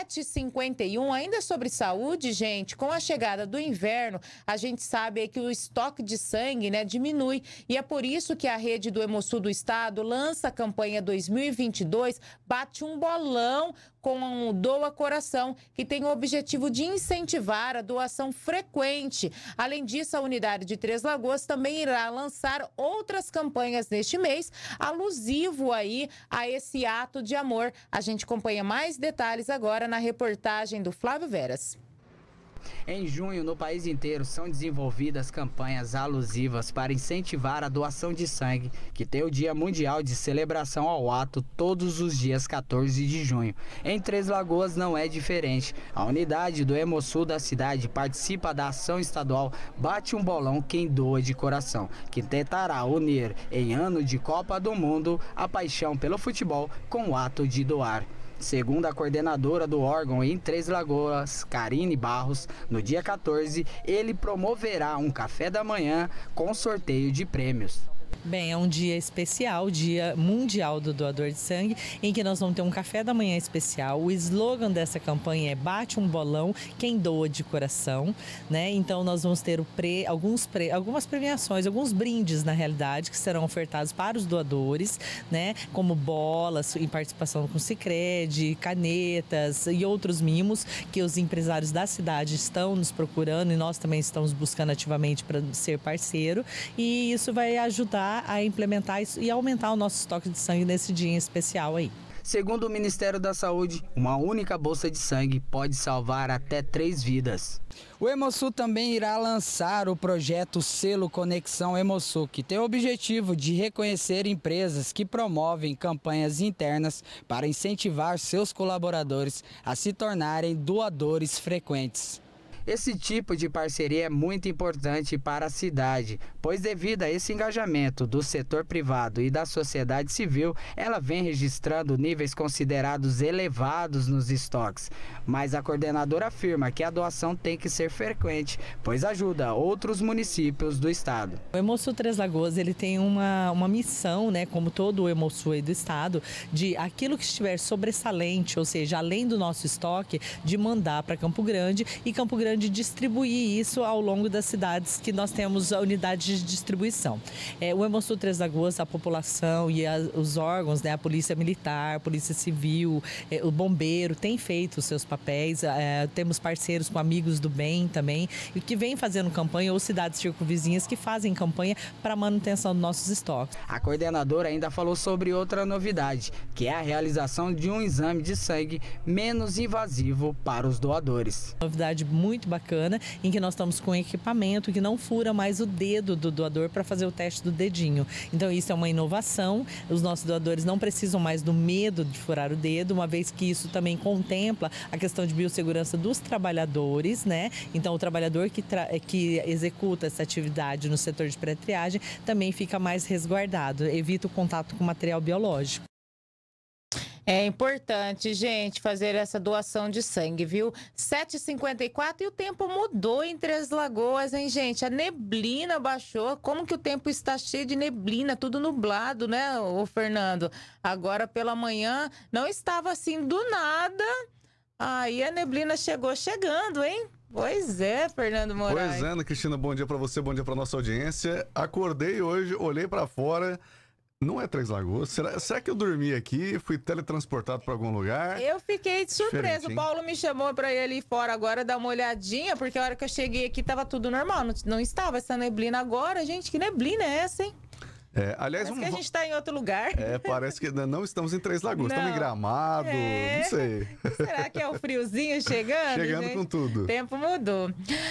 7h51, ainda sobre saúde, gente, com a chegada do inverno, a gente sabe que o estoque de sangue, né, diminui, e é por isso que a rede do Hemosul do Estado lança a campanha 2022, bate um bolão com o Doa Coração, que tem o objetivo de incentivar a doação frequente. Além disso, a unidade de Três Lagoas também irá lançar outras campanhas neste mês, alusivo aí a esse ato de amor. A gente acompanha mais detalhes agora na reportagem do Flávio Veras. Em junho, no país inteiro, são desenvolvidas campanhas alusivas para incentivar a doação de sangue, que tem o Dia Mundial de Celebração ao Ato todos os dias 14 de junho. Em Três Lagoas não é diferente. A unidade do Hemosul da cidade participa da ação estadual Bate um Bolão Quem Doa de Coração, que tentará unir, em ano de Copa do Mundo, a paixão pelo futebol com o ato de doar. Segundo a coordenadora do órgão em Três Lagoas, Karine Barros, no dia 14, ele promoverá um café da manhã com sorteio de prêmios. Bem, é um dia especial, Dia Mundial do Doador de Sangue, em que nós vamos ter um café da manhã especial. O slogan dessa campanha é Bate um Bolão Quem Doa de Coração, né? Então nós vamos ter algumas premiações, alguns brindes na realidade, que serão ofertados para os doadores, né? Como bolas em participação com o Sicredi, canetas e outros mimos que os empresários da cidade estão nos procurando e nós também estamos buscando ativamente para ser parceiro, e isso vai ajudar a implementar isso e aumentar o nosso estoque de sangue nesse dia especial aí. Segundo o Ministério da Saúde, uma única bolsa de sangue pode salvar até 3 vidas. O Hemosul também irá lançar o projeto Selo Conexão Hemosul, que tem o objetivo de reconhecer empresas que promovem campanhas internas para incentivar seus colaboradores a se tornarem doadores frequentes. Esse tipo de parceria é muito importante para a cidade, pois devido a esse engajamento do setor privado e da sociedade civil, ela vem registrando níveis considerados elevados nos estoques. Mas a coordenadora afirma que a doação tem que ser frequente, pois ajuda outros municípios do estado. O Hemosul Três Lagoas, ele tem uma missão, né, como todo o Hemosul aí do estado, de aquilo que estiver sobressalente, ou seja, além do nosso estoque, de mandar para Campo Grande, e Campo Grande de distribuir isso ao longo das cidades que nós temos a unidade de distribuição. O Hemosul Três Lagoas, a população e os órgãos, né, a Polícia Militar, a Polícia Civil, o Bombeiro, tem feito os seus papéis, temos parceiros com Amigos do Bem também, e que vem fazendo campanha, ou cidades circunvizinhas que fazem campanha para a manutenção dos nossos estoques. A coordenadora ainda falou sobre outra novidade, que é a realização de um exame de sangue menos invasivo para os doadores. Novidade muito bacana, em que nós estamos com equipamento que não fura mais o dedo do doador para fazer o teste do dedinho. Então isso é uma inovação, os nossos doadores não precisam mais do medo de furar o dedo, uma vez que isso também contempla a questão de biossegurança dos trabalhadores, né? Então o trabalhador que executa essa atividade no setor de pré-triagem também fica mais resguardado, evita o contato com material biológico. É importante, gente, fazer essa doação de sangue, viu? 7h54 e o tempo mudou em Três Lagoas, hein, gente? A neblina baixou. Como que o tempo está cheio de neblina, tudo nublado, né, ô Fernando? Agora pela manhã não estava assim do nada. Aí a neblina chegando, hein? Pois é, Fernando Moraes. Pois é, Ana Cristina, bom dia para você, bom dia para nossa audiência. Acordei hoje, olhei para fora. Não é Três Lagoas? Será que eu dormi aqui, fui teletransportado para algum lugar? Eu fiquei surpresa. O Paulo me chamou para ir ali fora agora dar uma olhadinha, porque a hora que eu cheguei aqui estava tudo normal. Não estava essa neblina agora. Gente, que neblina é essa, hein? Aliás, parece que a gente está em outro lugar. Parece que não estamos em Três Lagoas, estamos em Gramado, não sei. Será que é o friozinho chegando? Chegando, gente? Com tudo. O tempo mudou.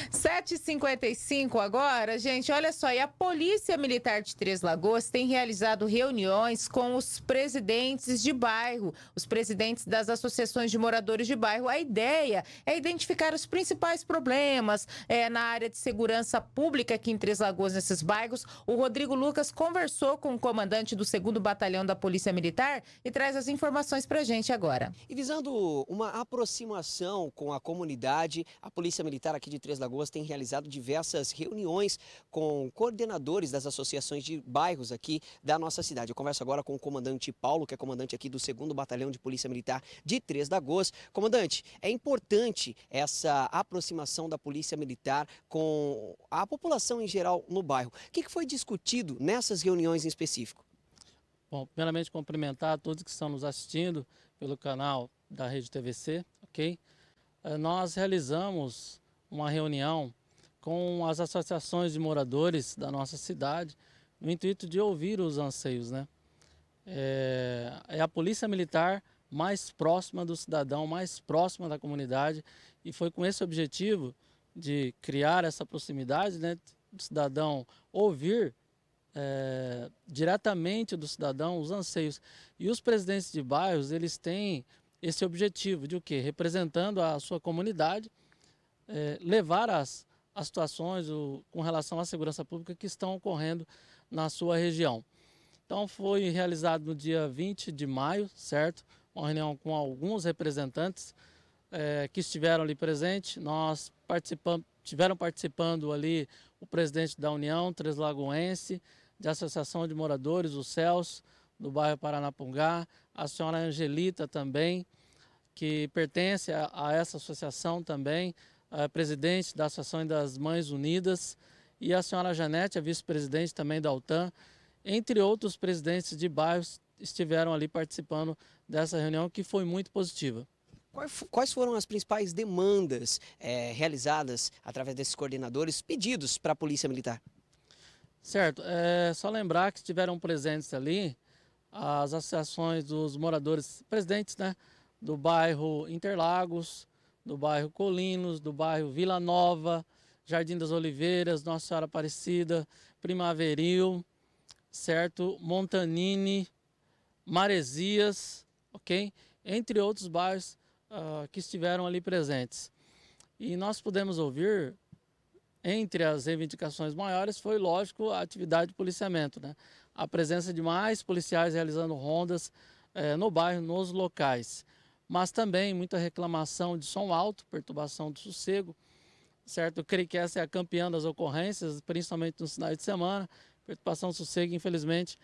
7h55 agora, gente, olha só, e a Polícia Militar de Três Lagoas tem realizado reuniões com os presidentes de bairro, os presidentes das associações de moradores de bairro. A ideia é identificar os principais problemas na área de segurança pública aqui em Três Lagoas, nesses bairros. O Rodrigo Lucas conversou conversou com o comandante do 2º Batalhão da Polícia Militar e traz as informações pra gente agora. E visando uma aproximação com a comunidade, a Polícia Militar aqui de Três Lagoas tem realizado diversas reuniões com coordenadores das associações de bairros aqui da nossa cidade. Eu converso agora com o comandante Paulo, que é comandante aqui do 2º Batalhão de Polícia Militar de Três Lagoas. Comandante, é importante essa aproximação da Polícia Militar com a população em geral no bairro. O que foi discutido nessas reuniões em específico? Bom, primeiramente cumprimentar a todos que estão nos assistindo pelo canal da Rede TVC, ok? Nós realizamos uma reunião com as associações de moradores da nossa cidade no intuito de ouvir os anseios, né? É a Polícia Militar mais próxima do cidadão, mais próxima da comunidade, e foi com esse objetivo de criar essa proximidade, né, do cidadão ouvir diretamente do cidadão os anseios. E os presidentes de bairros, eles têm esse objetivo de o quê? Representando a sua comunidade, levar as situações com relação à segurança pública que estão ocorrendo na sua região. Então foi realizado no dia 20 de maio, certo? Uma reunião com alguns representantes que estiveram ali presentes. Nós tiveram participando ali o presidente da União Três Lagoense, de Associação de Moradores, o Celso, do bairro Paranapungá, a senhora Angelita também, que pertence a essa associação também, presidente da Associação das Mães Unidas, e a senhora Janete, a vice-presidente também da UTAN, entre outros presidentes de bairros, estiveram ali participando dessa reunião, que foi muito positiva. Quais foram as principais demandas realizadas através desses coordenadores, pedidos para a Polícia Militar? Certo, só lembrar que estiveram presentes ali as associações dos moradores, presidentes, né, do bairro Interlagos, do bairro Colinos, do bairro Vila Nova, Jardim das Oliveiras, Nossa Senhora Aparecida, Primaveril, certo, Montanini, Maresias, ok? Entre outros bairros que estiveram ali presentes. E nós pudemos ouvir, entre as reivindicações maiores, foi, lógico, a atividade de policiamento, né? A presença de mais policiais realizando rondas no bairro, nos locais. Mas também muita reclamação de som alto, perturbação do sossego, certo? Eu creio que essa é a campeã das ocorrências, principalmente nos finais de semana. Perturbação do sossego, infelizmente,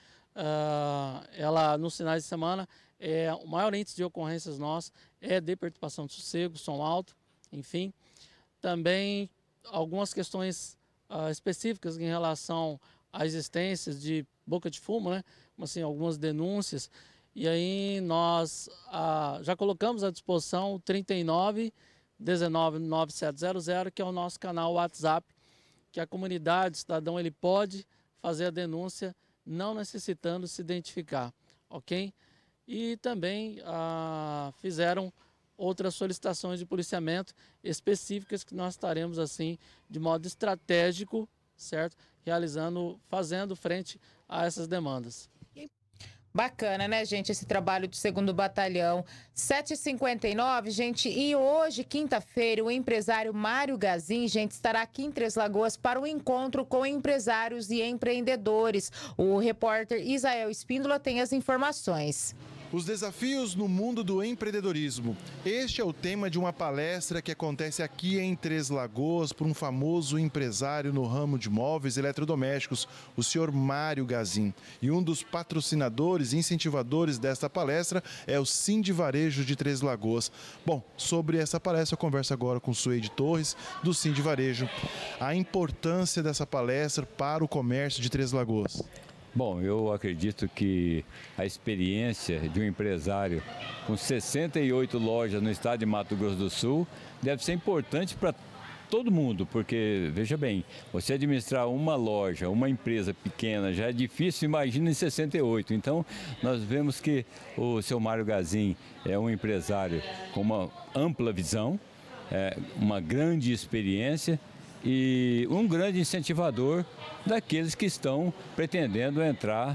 ela nos finais de semana, o maior índice de ocorrências nosso é de perturbação do sossego, som alto, enfim. Também algumas questões específicas em relação à existência de boca de fumo, né? Assim, algumas denúncias. E aí nós já colocamos à disposição o 39 19 9700, que é o nosso canal WhatsApp, que a comunidade, o cidadão, ele pode fazer a denúncia não necessitando se identificar, ok? E também fizeram outras solicitações de policiamento específicas que nós estaremos, assim, de modo estratégico, certo? Fazendo frente a essas demandas. Bacana, né, gente, esse trabalho do 2º Batalhão. 7h59, gente, e hoje, quinta-feira, o empresário Mário Gazin, gente, estará aqui em Três Lagoas para um encontro com empresários e empreendedores. O repórter Isael Espíndola tem as informações. Os desafios no mundo do empreendedorismo. Este é o tema de uma palestra que acontece aqui em Três Lagoas por um famoso empresário no ramo de móveis e eletrodomésticos, o senhor Mário Gazin. E um dos patrocinadores e incentivadores desta palestra é o Sindivarejo de Três Lagoas. Bom, sobre essa palestra eu converso agora com o Suede Torres, do Sindivarejo. A importância dessa palestra para o comércio de Três Lagoas. Bom, eu acredito que a experiência de um empresário com 68 lojas no estado de Mato Grosso do Sul deve ser importante para todo mundo, porque, veja bem, você administrar uma loja, uma empresa pequena já é difícil, imagina em 68. Então, nós vemos que o seu Mário Gazin é um empresário com uma ampla visão, uma grande experiência e um grande incentivador daqueles que estão pretendendo entrar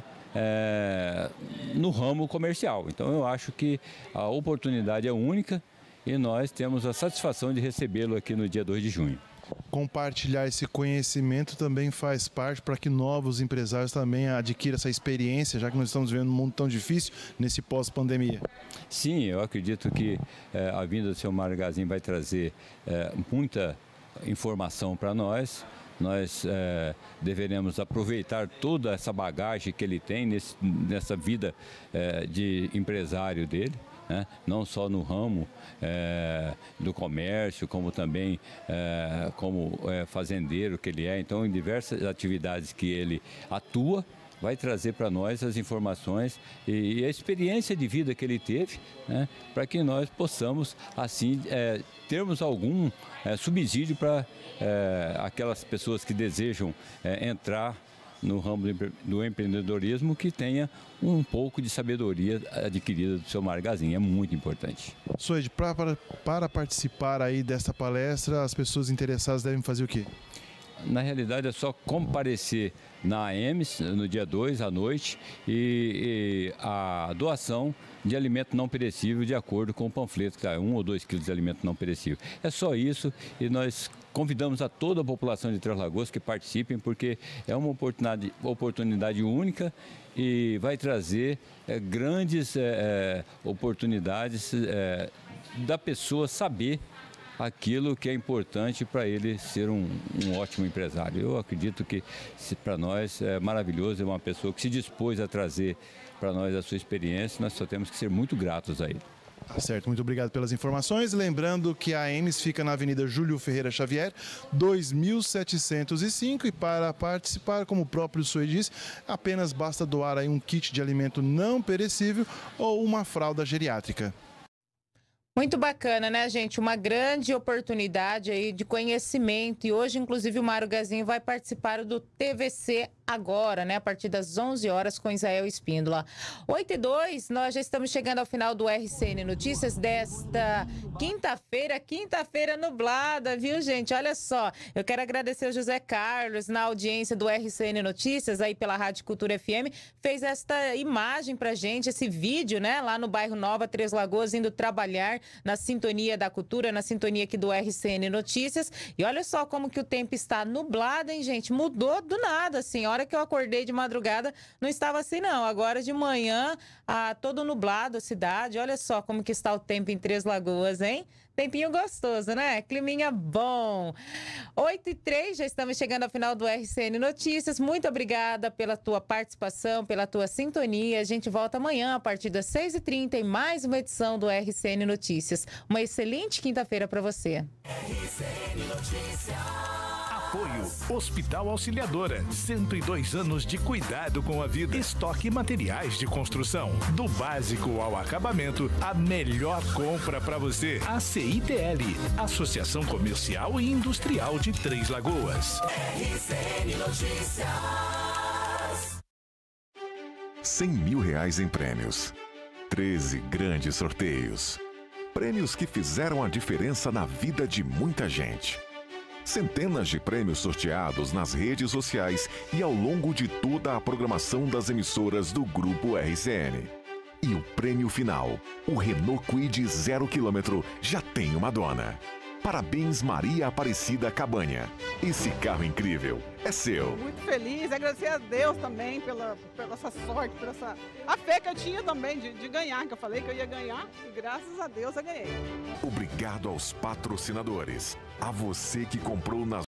no ramo comercial. Então eu acho que a oportunidade é única e nós temos a satisfação de recebê-lo aqui no dia 2 de junho. Compartilhar esse conhecimento também faz parte para que novos empresários também adquiram essa experiência, já que nós estamos vivendo um mundo tão difícil nesse pós-pandemia. Sim, eu acredito que a vinda do seu Magazine vai trazer muita informação para nós. Nós deveremos aproveitar toda essa bagagem que ele tem nessa vida de empresário dele. Né? Não só no ramo do comércio, como também como fazendeiro que ele é. Então, em diversas atividades que ele atua, vai trazer para nós as informações e a experiência de vida que ele teve, né? Para que nós possamos, assim, termos algum subsídio para aquelas pessoas que desejam entrar no ramo do empreendedorismo, que tenha um pouco de sabedoria adquirida do seu Magazine. É muito importante. Soed, para participar aí desta palestra, as pessoas interessadas devem fazer o quê? Na realidade, é só comparecer na AMES no dia 2 à noite e a doação de alimento não perecível de acordo com o panfleto, que está 1 ou 2 quilos de alimento não perecível. É só isso, e nós convidamos a toda a população de Três Lagoas que participem, porque é uma oportunidade única e vai trazer grandes oportunidades da pessoa saber aquilo que é importante para ele ser um ótimo empresário. Eu acredito que para nós é maravilhoso, é uma pessoa que se dispôs a trazer para nós a sua experiência, nós só temos que ser muito gratos a ele. Tá certo, muito obrigado pelas informações. Lembrando que a AMES fica na Avenida Júlio Ferreira Xavier, 2705, e para participar, como o próprio Soed disse, apenas basta doar aí um kit de alimento não perecível ou uma fralda geriátrica. Muito bacana, né, gente? Uma grande oportunidade aí de conhecimento. E hoje, inclusive, o Mário Gazinho vai participar do TVC agora, né? A partir das 11 horas com Isael Espíndola. 8h02, nós já estamos chegando ao final do RCN Notícias desta quinta-feira nublada, viu, gente? Olha só, eu quero agradecer o José Carlos na audiência do RCN Notícias aí pela Rádio Cultura FM. Fez esta imagem pra gente, esse vídeo, né? Lá no bairro Nova, Três Lagoas, indo trabalhar na sintonia da cultura, na sintonia aqui do RCN Notícias. E olha só como que o tempo está nublado, hein, gente? Mudou do nada, assim. A hora que eu acordei de madrugada, não estava assim, não. Agora de manhã, todo nublado a cidade. Olha só como que está o tempo em Três Lagoas, hein? Tempinho gostoso, né? Climinha bom. 8h03, já estamos chegando ao final do RCN Notícias. Muito obrigada pela tua participação, pela tua sintonia. A gente volta amanhã a partir das 6h30 em mais uma edição do RCN Notícias. Uma excelente quinta-feira para você. RCN Notícias. Apoio Hospital Auxiliadora, 102 anos de cuidado com a vida. Estoque materiais de construção, do básico ao acabamento, a melhor compra para você. ACITL, Associação Comercial e Industrial de Três Lagoas. RCN Notícias. R$100 mil em prêmios. 13 grandes sorteios. Prêmios que fizeram a diferença na vida de muita gente. Centenas de prêmios sorteados nas redes sociais e ao longo de toda a programação das emissoras do Grupo RCN. E o prêmio final, o Renault Kwid 0 km, já tem uma dona. Parabéns, Maria Aparecida Cabanha. Esse carro incrível é seu. Muito feliz, agradecer a Deus também pela essa sorte, a fé que eu tinha também de ganhar, que eu falei que eu ia ganhar, e graças a Deus eu ganhei. Obrigado aos patrocinadores, a você que comprou nas